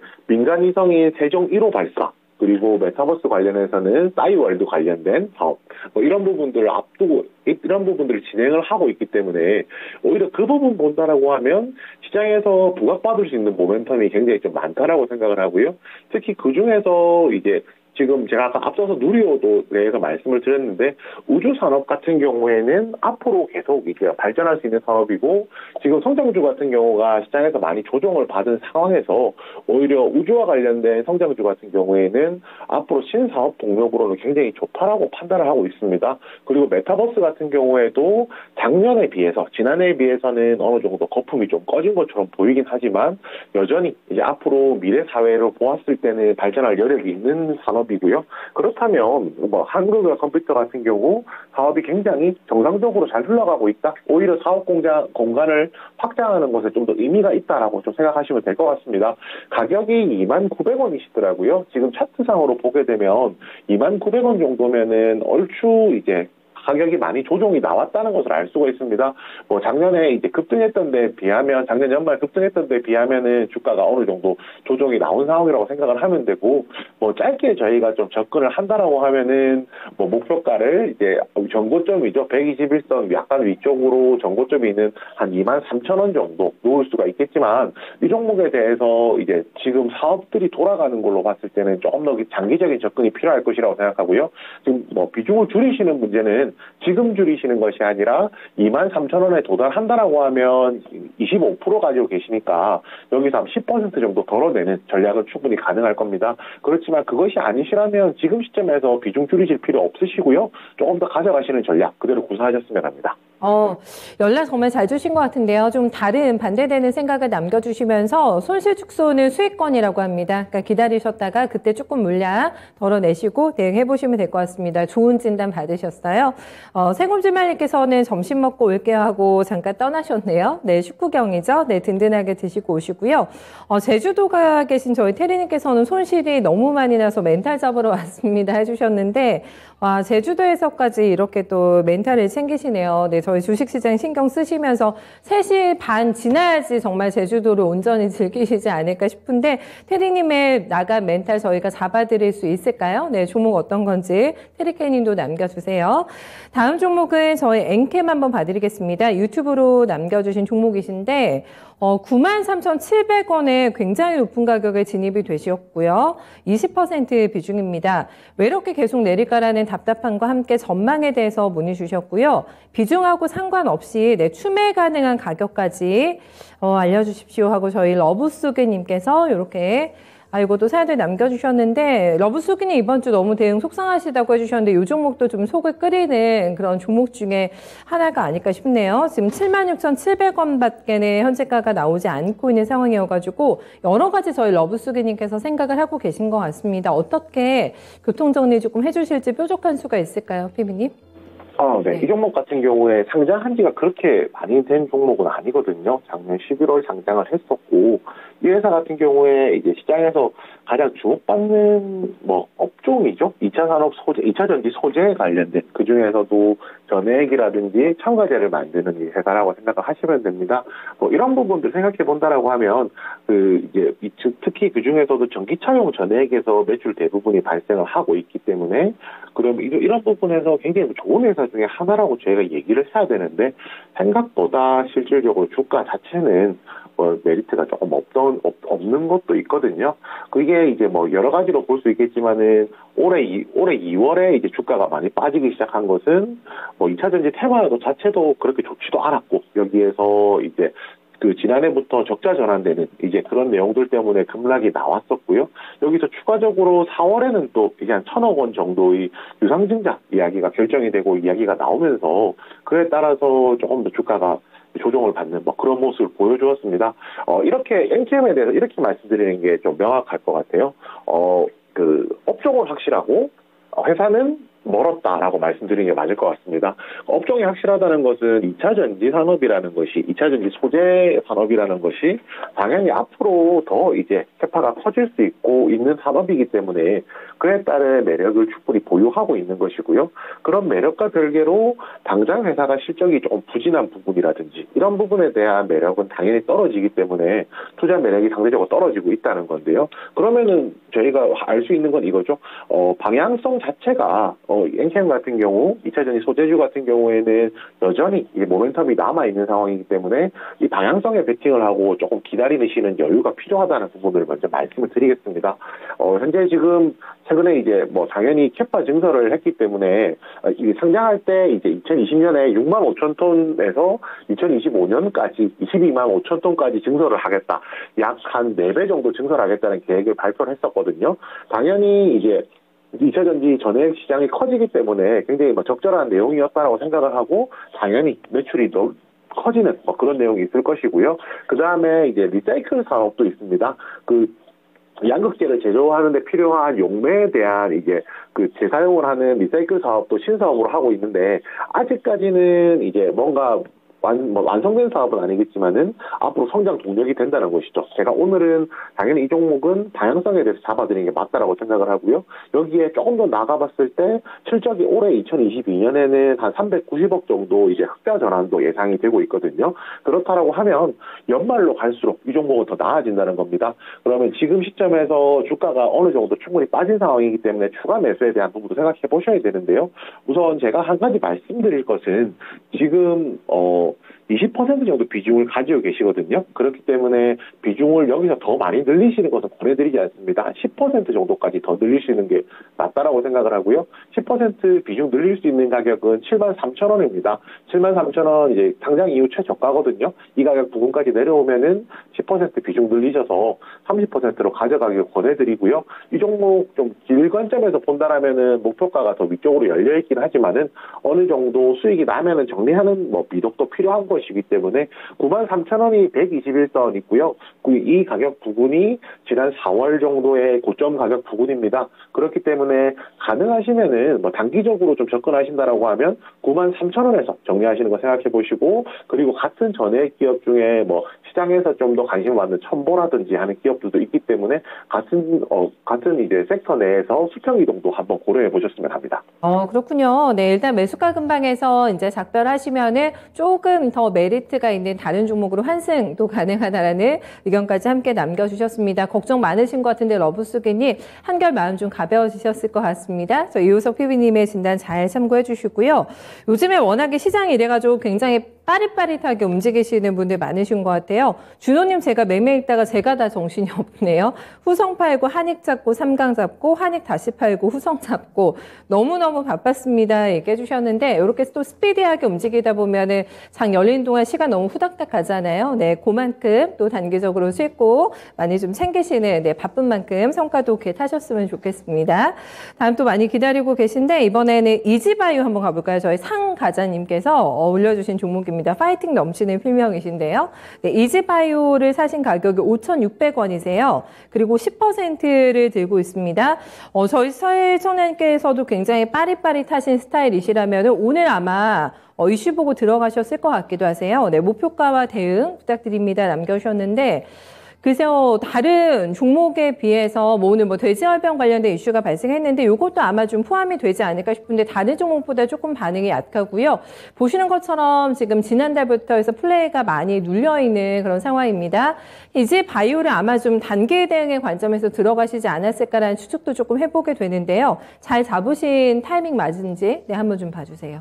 민간위성인 세종 1호 발사 그리고 메타버스 관련해서는 싸이월드 관련된 사업 뭐 이런 부분들을 앞두고 이런 부분들을 진행을 하고 있기 때문에 오히려 그 부분 본다라고 하면 시장에서 부각받을 수 있는 모멘텀이 굉장히 좀 많다라고 생각을 하고요. 특히 그 중에서 이제 지금 제가 아까 앞서서 누리호도 대해서 말씀을 드렸는데 우주 산업 같은 경우에는 앞으로 계속 이제 발전할 수 있는 산업이고 지금 성장주 같은 경우가 시장에서 많이 조정을 받은 상황에서 오히려 우주와 관련된 성장주 같은 경우에는 앞으로 신사업 동력으로는 굉장히 좋다라고 판단을 하고 있습니다. 그리고 메타버스 같은 경우에도 작년에 비해서 지난해에 비해서는 어느 정도 거품이 좀 꺼진 것처럼 보이긴 하지만 여전히 이제 앞으로 미래 사회로 보았을 때는 발전할 여력이 있는 산업이고요. 그렇다면 뭐 한국의 컴퓨터 같은 경우 사업이 굉장히 정상적으로 잘 흘러가고 있다. 오히려 사업 공간을 확장하는 것에 좀 더 의미가 있다라고 좀 생각하시면 될 것 같습니다. 가격이 29,000원이시더라고요. 지금 차트상으로 보게 되면 29,000원 정도면은 얼추 이제 가격이 많이 조정이 나왔다는 것을 알 수가 있습니다. 뭐 작년에 이제 급등했던 데 비하면 작년 연말 급등했던 데 비하면은 주가가 어느 정도 조정이 나온 상황이라고 생각을 하면 되고 뭐 짧게 저희가 좀 접근을 한다라고 하면은 뭐 목표가를 이제 전고점이죠. 121선 약간 위쪽으로 전고점이 있는 한 23,000원 정도 놓을 수가 있겠지만 이 종목에 대해서 이제 지금 사업들이 돌아가는 걸로 봤을 때는 조금 더 장기적인 접근이 필요할 것이라고 생각하고요. 지금 뭐 비중을 줄이시는 문제는 지금 줄이시는 것이 아니라 23,000원에 도달한다라고 하면 25% 가지고 계시니까 여기서 한 10% 정도 덜어내는 전략은 충분히 가능할 겁니다. 그렇지만 그것이 아니시라면 지금 시점에서 비중 줄이실 필요 없으시고요. 조금 더 가져가시는 전략 그대로 구사하셨으면 합니다. 연락 정말 잘 주신 것 같은데요. 좀 다른 반대되는 생각을 남겨주시면서 손실 축소는 수익권이라고 합니다. 그러니까 기다리셨다가 그때 조금 물량 덜어내시고 대응해보시면 될 것 같습니다. 좋은 진단 받으셨어요. 세금주말님께서는 점심 먹고 올게요 하고 잠깐 떠나셨네요. 네, 식후경이죠. 네, 든든하게 드시고 오시고요. 제주도 가 계신 저희 태리님께서는 손실이 너무 많이 나서 멘탈 잡으러 왔습니다 해주셨는데 와, 제주도에서까지 이렇게 또 멘탈을 챙기시네요. 네, 저희 주식시장 신경 쓰시면서 3시 반 지나야지 정말 제주도를 온전히 즐기시지 않을까 싶은데 태리님의 나간 멘탈 저희가 잡아드릴 수 있을까요? 네, 종목 어떤 건지 태리케이님도 남겨주세요. 다음 종목은 저희 엔캠 한번 봐드리겠습니다. 유튜브로 남겨주신 종목이신데 93,700원에 굉장히 높은 가격에 진입이 되셨고요. 20% 비중입니다. 왜 이렇게 계속 내릴까라는 답답함과 함께 전망에 대해서 문의 주셨고요. 비중하고 상관없이 추매 가능한 가격까지 알려주십시오 하고 저희 러브수기님께서 이렇게 이것도 사연을 남겨주셨는데 러브수기님 이번 주 너무 대응 속상하시다고 해주셨는데 이 종목도 좀 속을 끓이는 그런 종목 중에 하나가 아닐까 싶네요. 지금 76,700원밖에 현재가가 나오지 않고 있는 상황이어가지고 여러 가지 저희 러브수기님께서 생각을 하고 계신 것 같습니다. 어떻게 교통정리 조금 해주실지 뾰족한 수가 있을까요, 피비님? 네. 이 종목 같은 경우에 상장한 지가 그렇게 많이 된 종목은 아니거든요. 작년 11월 상장을 했었고, 이 회사 같은 경우에 이제 시장에서 가장 주목받는 업종이죠. 2차 산업 소재, 2차 전지 소재에 관련된 그 중에서도 전해액이라든지 첨가제를 만드는 이 회사라고 생각을 하시면 됩니다. 이런 부분들 생각해 본다라고 하면 특히 그 중에서도 전기차용 전해액에서 매출 대부분이 발생을 하고 있기 때문에 그럼 이런 부분에서 굉장히 좋은 회사 중에 하나라고 저희가 얘기를 해야 되는데 생각보다 실질적으로 주가 자체는 메리트가 조금 없는 것도 있거든요. 그게 이제 여러 가지로 볼 수 있겠지만은 올해 2월에 이제 주가가 많이 빠지기 시작한 것은 2차 전지 테마도 자체도 그렇게 좋지도 않았고 여기에서 이제 지난해부터 적자 전환되는 이제 그런 내용들 때문에 급락이 나왔었고요. 여기서 추가적으로 4월에는 또 이제 한 1,000억 원 정도의 유상증자 이야기가 결정이 되고 이야기가 나오면서 그에 따라서 조금 더 주가가 조정을 받는 그런 모습을 보여주었습니다. 이렇게 엔캠에 대해서 이렇게 말씀드리는 게 좀 명확할 것 같아요. 업종은 확실하고 회사는 멀었다라고 말씀드리는 게 맞을 것 같습니다. 업종이 확실하다는 것은 2차 전지 산업이라는 것이, 2차 전지 소재 산업이라는 것이 당연히 앞으로 더 이제 캐파가 커질 수 있고 있는 산업이기 때문에 그에 따른 매력을 충분히 보유하고 있는 것이고요. 그런 매력과 별개로 당장 회사가 실적이 조금 부진한 부분이라든지 이런 부분에 대한 매력은 당연히 떨어지기 때문에 투자 매력이 상대적으로 떨어지고 있다는 건데요. 그러면은 저희가 알 수 있는 건 이거죠. 방향성 자체가 엔캠 같은 경우, 2차 전지 소재주 같은 경우에는 여전히 이제 모멘텀이 남아있는 상황이기 때문에 이 방향성에 베팅을 하고 조금 기다리시는 여유가 필요하다는 부분을 먼저 말씀을 드리겠습니다. 현재 지금 최근에 이제 당연히 캐파 증설을 했기 때문에 상장할 때 이제 2020년에 6만 5천 톤에서 2025년까지 22만 5천 톤까지 증설을 하겠다. 약 한 4배 정도 증설하겠다는 계획을 발표를 했었거든요. 당연히 이제 2차 전지 전액 시장이 커지기 때문에 굉장히 적절한 내용이었다라고 생각을 하고 당연히 매출이 더 커지는 그런 내용이 있을 것이고요. 그 다음에 이제 리사이클 사업도 있습니다. 양극재를 제조하는 데 필요한 용매에 대한 이제 재사용을 하는 리사이클 사업도 신사업으로 하고 있는데 아직까지는 이제 뭔가 완성된 사업은 아니겠지만은 앞으로 성장 동력이 된다는 것이죠. 제가 오늘은 당연히 이 종목은 다양성에 대해서 잡아드리는 게 맞다라고 생각을 하고요. 여기에 조금 더 나가봤을 때 실적이 올해 2022년에는 한 390억 정도 이제 흑자 전환도 예상이 되고 있거든요. 그렇다라고 하면 연말로 갈수록 이 종목은 더 나아진다는 겁니다. 그러면 지금 시점에서 주가가 어느 정도 충분히 빠진 상황이기 때문에 추가 매수에 대한 부분도 생각해 보셔야 되는데요. 우선 제가 한 가지 말씀드릴 것은 지금 20% 정도 비중을 가지고 계시거든요. 그렇기 때문에 비중을 여기서 더 많이 늘리시는 것은 권해드리지 않습니다. 10% 정도까지 더 늘리시는 게 낫다라고 생각을 하고요. 10% 비중 늘릴 수 있는 가격은 73,000원입니다. 73,000원 이제 상장 이후 최저가거든요. 이 가격 부분까지 내려오면은 10% 비중 늘리셔서 30%로 가져가길 권해드리고요. 이 종목 좀 길 관점에서 본다라면은 목표가가 더 위쪽으로 열려있긴 하지만은 어느 정도 수익이 나면은 정리하는 미독도 필요한 것이기 때문에 93,000원이 121선 있고요. 이 가격 부분이 지난 4월 정도의 고점 가격 부분입니다. 그렇기 때문에 가능하시면은 단기적으로 좀 접근하신다라고 하면 93,000원에서 정리하시는 거 생각해 보시고 그리고 같은 전액 기업 중에 시장에서 좀 더 관심을 받는 첨보라든지 하는 기업들도 있기 때문에 같은 이제 섹터 내에서 수평 이동도 한번 고려해 보셨으면 합니다. 그렇군요. 네, 일단 매수가 근방에서 이제 작별하시면은 조금 더 메리트가 있는 다른 종목으로 환승도 가능하다라는 의견까지 함께 남겨주셨습니다. 걱정 많으신 것 같은데 러브스기님 한결 마음 좀 가벼워지셨을 것 같습니다. 저 이호석 PB님의 진단 잘 참고해 주시고요. 요즘에 워낙에 시장이 이래가지고 굉장히 빠릿빠릿하게 움직이시는 분들 많으신 것 같아요. 준호님 제가 매매 읽다가 제가 다 정신이 없네요. 후성 팔고 한익 잡고 삼강 잡고 한익 다시 팔고 후성 잡고 너무너무 바빴습니다. 얘기해 주셨는데 이렇게 또 스피디하게 움직이다 보면은 장 열리는 동안 시간 너무 후닥닥 가잖아요. 네, 그만큼 또 단기적으로 수익고 많이 좀 챙기시는 바쁜 만큼 성과도 이렇게 타셨으면 좋겠습니다. 다음 또 많이 기다리고 계신데 이번에는 이지바이오 한번 가볼까요? 저희 상가자님께서 올려주신 종목입니다. 파이팅 넘치는 필명이신데요. 네, 이지바이오를 사신 가격이 5,600원이세요. 그리고 10%를 들고 있습니다. 저희 서해청년께서도 굉장히 빠릿빠릿하신 스타일이시라면 오늘 아마 이슈 보고 들어가셨을 것 같기도 하세요. 네, 목표가와 대응 부탁드립니다. 남겨주셨는데 글쎄요, 다른 종목에 비해서 오늘 돼지열병 관련된 이슈가 발생했는데 이것도 아마 좀 포함이 되지 않을까 싶은데 다른 종목보다 조금 반응이 약하고요. 보시는 것처럼 지금 지난달부터 해서 플레이가 많이 눌려있는 그런 상황입니다. 이제 바이오를 아마 좀 단기 대응의 관점에서 들어가시지 않았을까라는 추측도 조금 해보게 되는데요. 잘 잡으신 타이밍 맞은지 한번 좀 봐주세요.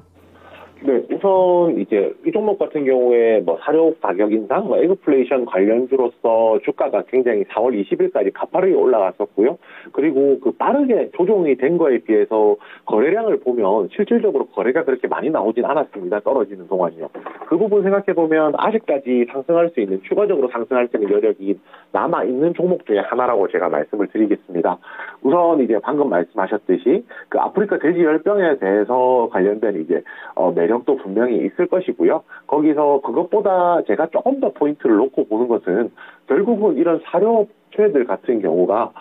네, 우선 이제 이 종목 같은 경우에 사료 가격 인상, 에그플레이션 관련주로서 주가가 굉장히 4월 20일까지 가파르게 올라갔었고요. 그리고 빠르게 조정이 된 거에 비해서 거래량을 보면 실질적으로 거래가 그렇게 많이 나오진 않았습니다. 떨어지는 동안요. 그 부분 생각해 보면 아직까지 상승할 수 있는 추가적으로 상승할 수 있는 여력이 남아 있는 종목 중에 하나라고 제가 말씀을 드리겠습니다. 우선 이제 방금 말씀하셨듯이 아프리카 돼지 열병에 대해서 관련된 이제 매력도 분명히 있을 것이고요. 거기서 그것보다 제가 조금 더 포인트를 놓고 보는 것은 결국은 이런 사료업체들 같은 경우가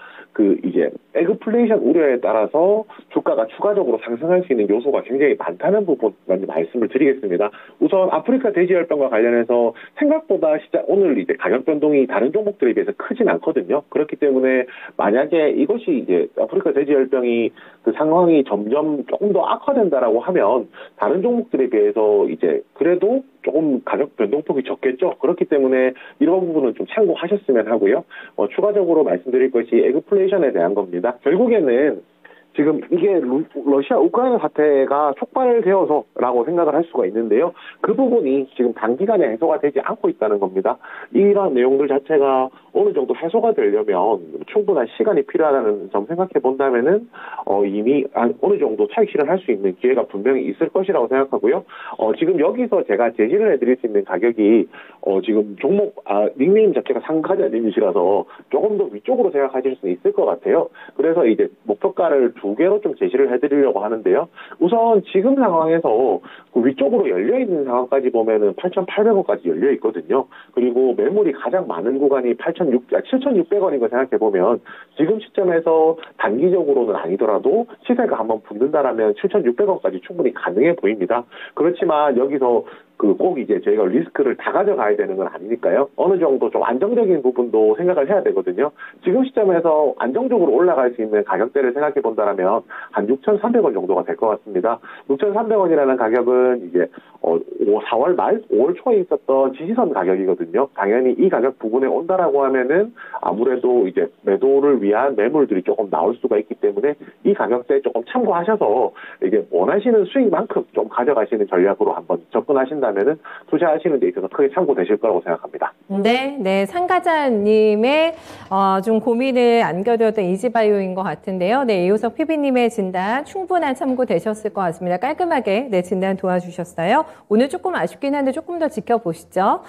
이제 에그플레이션 우려에 따라서 주가가 추가적으로 상승할 수 있는 요소가 굉장히 많다는 부분 먼저 말씀을 드리겠습니다. 우선 아프리카 돼지열병과 관련해서 생각보다 오늘 이제 가격 변동이 다른 종목들에 비해서 크진 않거든요. 그렇기 때문에 만약에 이것이 이제 아프리카 돼지열병이 상황이 점점 조금 더 악화된다라고 하면 다른 종목들에 비해서 이제 그래도 조금 가격 변동폭이 적겠죠. 그렇기 때문에 이런 부분은 좀 참고하셨으면 하고요. 추가적으로 말씀드릴 것이 에그플레이션에 대한 겁니다. 결국에는 지금 이게 러시아 우크라이나 사태가 촉발되어서라고 생각을 할 수가 있는데요. 그 부분이 지금 단기간에 해소가 되지 않고 있다는 겁니다. 이런 내용들 자체가 어느 정도 해소가 되려면 충분한 시간이 필요하다는 점 생각해 본다면은 이미 어느 정도 차익 실현할 수 있는 기회가 분명히 있을 것이라고 생각하고요. 지금 여기서 제가 제시를 해드릴 수 있는 가격이 지금 종목 닉네임 자체가 상가자님이시라서 조금 더 위쪽으로 생각하실 수 있을 것 같아요. 그래서 이제 목표가를 2개로 좀 제시를 해드리려고 하는데요. 우선 지금 상황에서 그 위쪽으로 열려있는 상황까지 보면은 8,800원까지 열려있거든요. 그리고 매물이 가장 많은 구간이 7,600원인 거 생각해보면 지금 시점에서 단기적으로는 아니더라도 시세가 한번 붙는다라면 7,600원까지 충분히 가능해 보입니다. 그렇지만 여기서 꼭 이제 저희가 리스크를 다 가져가야 되는 건 아니니까요. 어느 정도 좀 안정적인 부분도 생각을 해야 되거든요. 지금 시점에서 안정적으로 올라갈 수 있는 가격대를 생각해 본다면 한 6,300원 정도가 될 것 같습니다. 6,300원이라는 가격은 이제 4월 말, 5월 초에 있었던 지지선 가격이거든요. 당연히 이 가격 부분에 온다라고 하면은 아무래도 이제 매도를 위한 매물들이 조금 나올 수가 있기 때문에 이 가격대에 조금 참고하셔서 이게 원하시는 수익만큼 좀 가져가시는 전략으로 한번 접근하신다면은 투자하시는 데 있어서 크게 참고되실 거라고 생각합니다. 네, 상가자님의 좀 고민을 안겨드렸던 이지바이오인 것 같은데요. 네, 이호석 PB님의 진단 충분한 참고 되셨을 것 같습니다. 깔끔하게 진단 도와주셨어요. 오늘 조금 아쉽긴 한데 조금 더 지켜보시죠.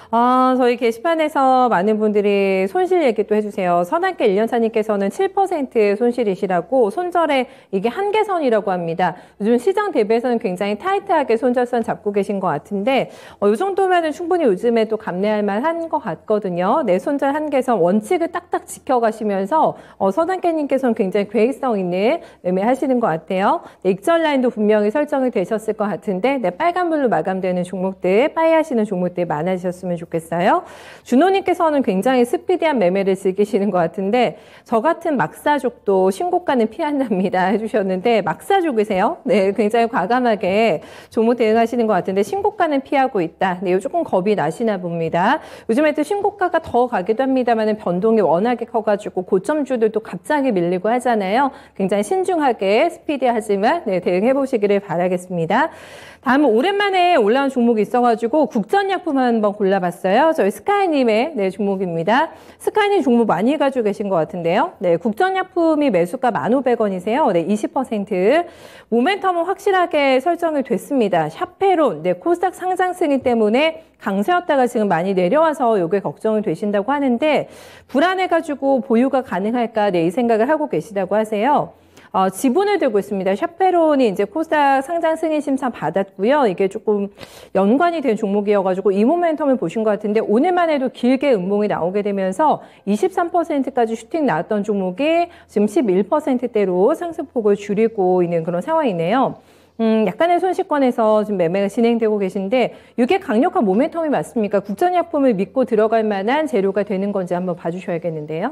저희 게시판에서 많은 분들이 손실 얘기도 해주세요. 선한계 1년차님께서는 7% 손실이시라고 손절에 이게 한계선이라고 합니다. 요즘 시장 대비해서는 굉장히 타이트하게 손절선 잡고 계신 것 같은데 이 정도면은 충분히 요즘에도 감내할 만한 것 같거든요. 네, 손절 한계선 원칙을 딱딱 지켜가시면서 선한계님께서는 굉장히 계획성 있는 매매하시는 것 같아요. 네, 익절 라인도 분명히 설정이 되셨을 것 같은데 네, 빨간불로 마감되는 종목들, 빠이하시는 종목들 많아지셨으면 좋겠어요. 준호님께서는 굉장히 스피디한 매매를 즐기시는 것 같은데 저 같은 막사족도 신고가는 피한답니다 해주셨는데 막사족이세요? 네, 굉장히 과감하게 종목 대응하시는 것 같은데 신고가는 피하고 있다. 네, 조금 겁이 나시나 봅니다. 요즘에 또 신고가가 더 가기도 합니다만 변동이 워낙에 커가지고 고점주들도 갑자기 밀리고 하잖아요. 굉장히 신중하게 스피디하지만 대응해보시기를 바라겠습니다. 다음은 오랜만에 올라온 종목이 있어가지고 국전약품 한번 골라봤어요. 저희 스카이님의 종목입니다. 스카이님 종목 많이 가지고 계신 것 같은데요. 네, 국전약품이 매수가 1,500원이세요. 네, 20%. 모멘텀은 확실하게 설정이 됐습니다. 샤페론, 코스닥 상장 승인 때문에 강세였다가 지금 많이 내려와서 이게 걱정이 되신다고 하는데 불안해가지고 보유가 가능할까 이 생각을 하고 계시다고 하세요. 지분을 들고 있습니다. 샤페론이 이제 코스닥 상장 승인 심사 받았고요. 이게 조금 연관이 된 종목이어가지고 이 모멘텀을 보신 것 같은데 오늘만 해도 길게 음봉이 나오게 되면서 23%까지 슈팅 나왔던 종목이 지금 11%대로 상승폭을 줄이고 있는 그런 상황이네요. 약간의 손실권에서 지금 매매가 진행되고 계신데 이게 강력한 모멘텀이 맞습니까? 국전약품을 믿고 들어갈 만한 재료가 되는 건지 한번 봐주셔야겠는데요.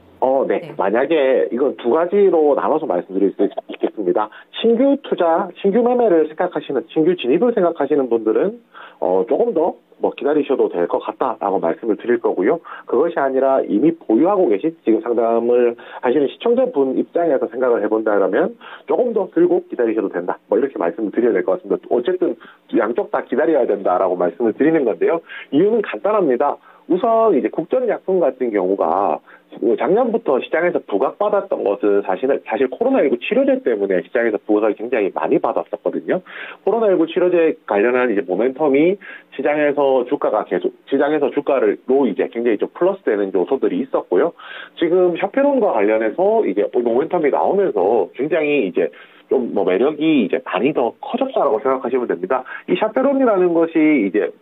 네. 만약에 이건 두 가지로 나눠서 말씀드릴 수 있겠습니다. 신규 투자, 신규 매매를 생각하시는, 신규 진입을 생각하시는 분들은 조금 더 기다리셔도 될 것 같다라고 말씀을 드릴 거고요. 그것이 아니라 이미 보유하고 계신 지금 상담을 하시는 시청자분 입장에서 생각을 해본다면 조금 더 들고 기다리셔도 된다. 이렇게 말씀을 드려야 될 것 같습니다. 어쨌든 양쪽 다 기다려야 된다라고 말씀을 드리는 건데요. 이유는 간단합니다. 우선 이제 국전약품 같은 경우가 작년부터 시장에서 부각받았던 것은 사실 코로나19 치료제 때문에 시장에서 부각을 굉장히 많이 받았었거든요. 코로나19 치료제 관련한 이제 모멘텀이 시장에서 주가로 이제 굉장히 좀 플러스되는 요소들이 있었고요. 지금 샤페론과 관련해서 이제 모멘텀이 나오면서 굉장히 이제 좀 매력이 이제 많이 더 커졌다라고 생각하시면 됩니다. 이 샤페론이라는 것이 이제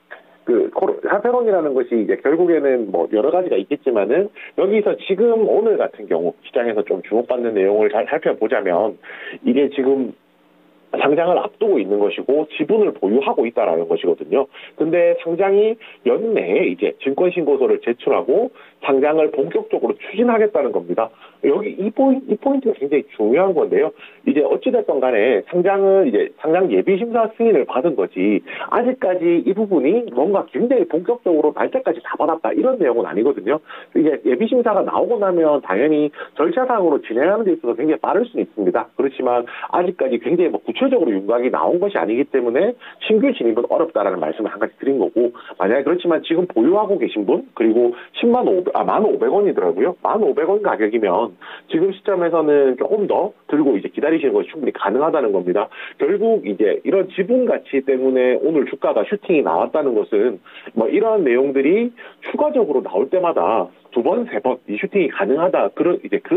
샤페론이라는 것이 이제 결국에는 여러 가지가 있겠지만은 여기서 지금 오늘 같은 경우 시장에서 좀 주목받는 내용을 잘 살펴보자면 이게 지금 상장을 앞두고 있는 것이고 지분을 보유하고 있다라는 것이거든요. 근데 상장이 연내에 이제 증권신고서를 제출하고 상장을 본격적으로 추진하겠다는 겁니다. 여기 이 포인트가 굉장히 중요한 건데요. 이제 어찌됐건 간에 상장 예비 심사 승인을 받은 거지, 아직까지 이 부분이 뭔가 굉장히 본격적으로 날짜까지 다 받았다 이런 내용은 아니거든요. 이게 예비 심사가 나오고 나면 당연히 절차상으로 진행하는 데 있어서 굉장히 빠를 수는 있습니다. 그렇지만 아직까지 굉장히 구체적으로 윤곽이 나온 것이 아니기 때문에 신규 진입은 어렵다라는 말씀을 한 가지 드린 거고, 만약에 그렇지만 지금 보유하고 계신 분, 그리고 1,500원이더라고요. 1,500원 가격이면 지금 시점에서는 조금 더 들고 이제 기다리시는 것이 충분히 가능하다는 겁니다. 결국 이제 이런 지분 가치 때문에 오늘 주가가 슈팅이 나왔다는 것은 뭐 이런 내용들이 추가적으로 나올 때마다 두 번, 세 번 이 슈팅이 가능하다. 그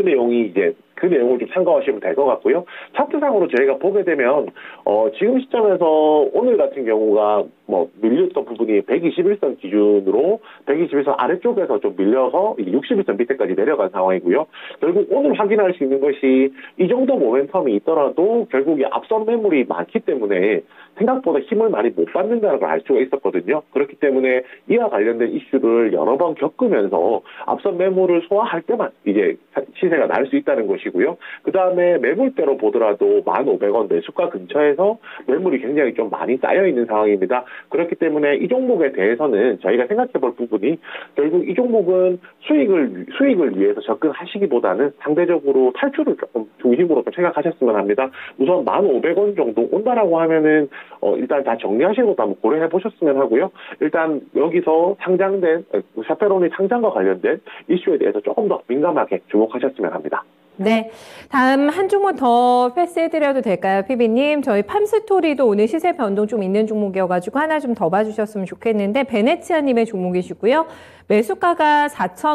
내용을 좀 참고하시면 될 것 같고요. 차트상으로 저희가 보게 되면 지금 시점에서 오늘 같은 경우가 밀렸던 부분이 121선 기준으로 121선 아래쪽에서 좀 밀려서 61선 밑에까지 내려간 상황이고요. 결국 오늘 확인할 수 있는 것이 이 정도 모멘텀이 있더라도 결국에 앞선 매물이 많기 때문에 생각보다 힘을 많이 못 받는다는 걸 알 수가 있었거든요. 그렇기 때문에 이와 관련된 이슈를 여러 번 겪으면서 앞선 매물을 소화할 때만 이제 시세가 날 수 있다는 것이고요. 그 다음에 매물대로 보더라도 1,500원 매수가 근처에서 매물이 굉장히 좀 많이 쌓여 있는 상황입니다. 그렇기 때문에 이 종목에 대해서는 저희가 생각해 볼 부분이 결국 이 종목은 수익을 위해서 접근하시기보다는 상대적으로 탈출을 조금 중심으로 좀 생각하셨으면 합니다. 우선 1,500원 정도 온다라고 하면은 일단 다 정리하시는 것도 한번 고려해 보셨으면 하고요. 일단 여기서 상장된 샤페론이 상장과 관련된 이슈에 대해서 조금 더 민감하게 주목하셨으면 합니다. 네, 다음 한 종목 더 패스해드려도 될까요, PB님? 저희 팜스토리도 오늘 시세 변동 좀 있는 종목이어가지고 하나 좀 더 봐주셨으면 좋겠는데, 베네치아님의 종목이시고요. 매수가가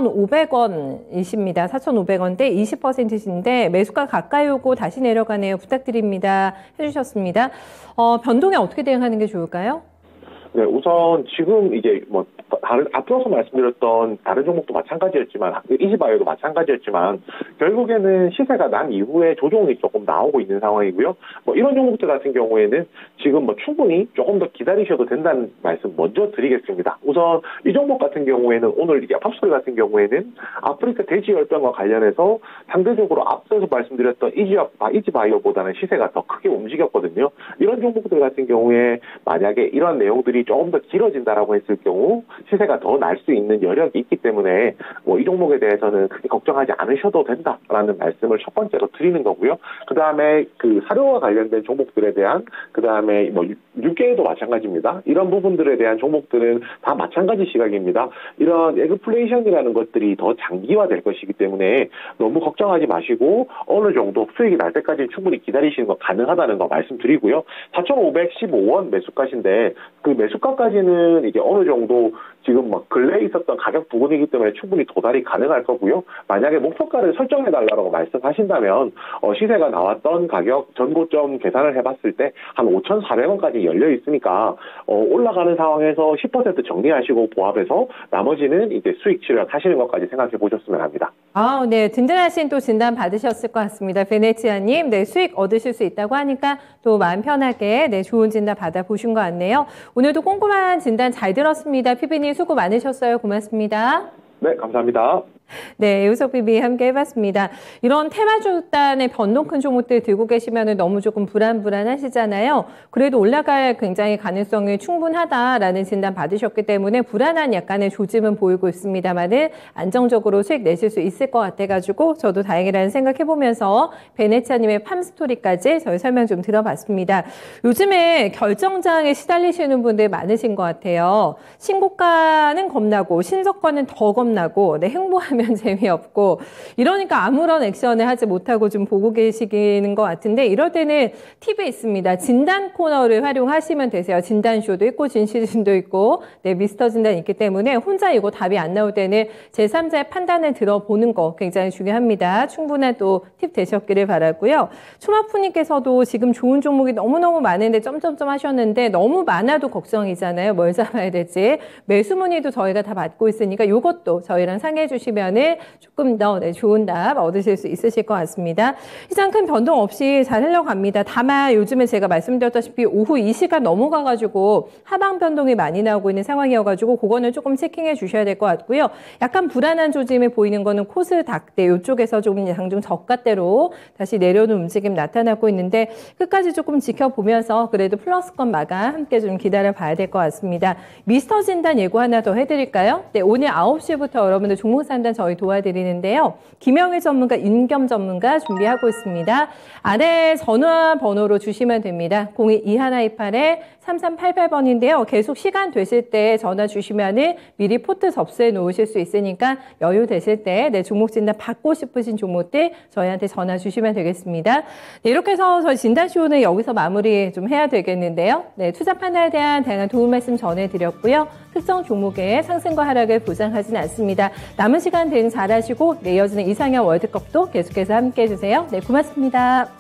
4,500원이십니다. 4,500원대 20%신데 매수가 가까이 오고 다시 내려가네요. 부탁드립니다. 해주셨습니다. 변동에 어떻게 대응하는 게 좋을까요? 네, 우선 지금 이제 앞서서 말씀드렸던 다른 종목도 마찬가지였지만, 이지바이오도 마찬가지였지만, 결국에는 시세가 난 이후에 조정이 조금 나오고 있는 상황이고요. 이런 종목들 같은 경우에는 지금 충분히 조금 더 기다리셔도 된다는 말씀 먼저 드리겠습니다. 우선 이 종목 같은 경우에는 오늘 이제 팝솔 같은 경우에는 아프리카 돼지열병과 관련해서 상대적으로 앞서서 말씀드렸던 이지바이오보다는 시세가 더 크게 움직였거든요. 이런 종목들 같은 경우에 만약에 이런 내용들이 조금 더 길어진다라고 했을 경우 시세가 더 날 수 있는 여력이 있기 때문에 이 종목에 대해서는 크게 걱정하지 않으셔도 된다라는 말씀을 첫 번째로 드리는 거고요. 그 다음에 그 사료와 관련된 종목들에 대한, 그 다음에 육계도 마찬가지입니다. 이런 부분들에 대한 종목들은 다 마찬가지 시각입니다. 이런 에그플레이션이라는 것들이 더 장기화될 것이기 때문에 너무 걱정하지 마시고 어느 정도 수익이 날 때까지 충분히 기다리시는 거 가능하다는 거 말씀드리고요. 4,515원 매수가신데 그 매수가까지는 이제 어느 정도 지금 근래에 있었던 가격 부분이기 때문에 충분히 도달이 가능할 거고요. 만약에 목표가를 설정해달라고 말씀하신다면 시세가 나왔던 가격 전고점 계산을 해봤을 때 한 5,400원까지 열려 있으니까 올라가는 상황에서 10% 정리하시고 보합해서 나머지는 이제 수익 출연하시는 것까지 생각해 보셨으면 합니다. 네, 든든하신 또 진단 받으셨을 것 같습니다. 베네치아님, 네, 수익 얻으실 수 있다고 하니까 또 마음 편하게 좋은 진단 받아보신 것 같네요. 오늘도 꼼꼼한 진단 잘 들었습니다. PB님 수고 많으셨어요. 고맙습니다. 네, 감사합니다. 네, 유석 PB 함께 해봤습니다. 이런 테마주단의 변동 큰 종목들 들고 계시면 너무 조금 불안하시잖아요. 그래도 올라갈 굉장히 가능성이 충분하다라는 진단 받으셨기 때문에 불안한 약간의 조짐은 보이고 있습니다만은 안정적으로 수익 내실 수 있을 것 같아가지고 저도 다행이라는 생각해보면서 베네치아님의 팜스토리까지 저희 설명 좀 들어봤습니다. 요즘에 결정장에 시달리시는 분들 많으신 것 같아요. 신고가는 겁나고 신저가는 더 겁나고 행보하면 재미없고 이러니까 아무런 액션을 하지 못하고 좀 보고 계시는 것 같은데, 이럴 때는 팁이 있습니다. 진단 코너를 활용하시면 되세요. 진단쇼도 있고 진시즌도 있고 미스터 진단이 있기 때문에 혼자 이거 답이 안 나올 때는 제3자의 판단을 들어보는 거 굉장히 중요합니다. 충분한 또 팁 되셨기를 바라고요. 초마프님께서도 지금 좋은 종목이 너무너무 많은데 점점점 하셨는데 너무 많아도 걱정이잖아요. 뭘 잡아야 될지. 매수 문의도 저희가 다 받고 있으니까 이것도 저희랑 상의해 주시면 주시면은 조금 더 좋은 답 얻으실 수 있으실 것 같습니다. 시장 큰 변동 없이 잘 흘러갑니다. 다만 요즘에 제가 말씀드렸다시피 오후 이 시간 넘어가가지고 하방 변동이 많이 나오고 있는 상황이어가지고 그거는 조금 체킹해 주셔야 될 것 같고요. 약간 불안한 조짐이 보이는 거는 코스닥대 이쪽에서 조금 장중 저가대로 다시 내려오는 움직임 나타나고 있는데 끝까지 조금 지켜보면서 그래도 플러스권 마감 함께 좀 기다려 봐야 될 것 같습니다. 미스터 진단 예고 하나 더 해드릴까요? 네, 오늘 9시부터 여러분들 종목 상담 저희 도와드리는데요. 김영일 전문가, 윤겸 전문가 준비하고 있습니다. 아래 전화 번호로 주시면 됩니다. 02-2128-3388번인데요. 계속 시간 되실 때 전화 주시면은 미리 포트 접수해 놓으실 수 있으니까 여유 되실 때 네, 종목 진단 받고 싶으신 종목들 저희한테 전화 주시면 되겠습니다. 네, 이렇게 해서 저희 진단쇼는 여기서 마무리 좀 해야 되겠는데요. 네, 투자 판단에 대한 다양한 도움 말씀 전해드렸고요. 특정 종목의 상승과 하락을 보장하지는 않습니다. 남은 시간 대응 잘하시고 네, 이어지는 이상형 월드컵도 계속해서 함께해 주세요. 네, 고맙습니다.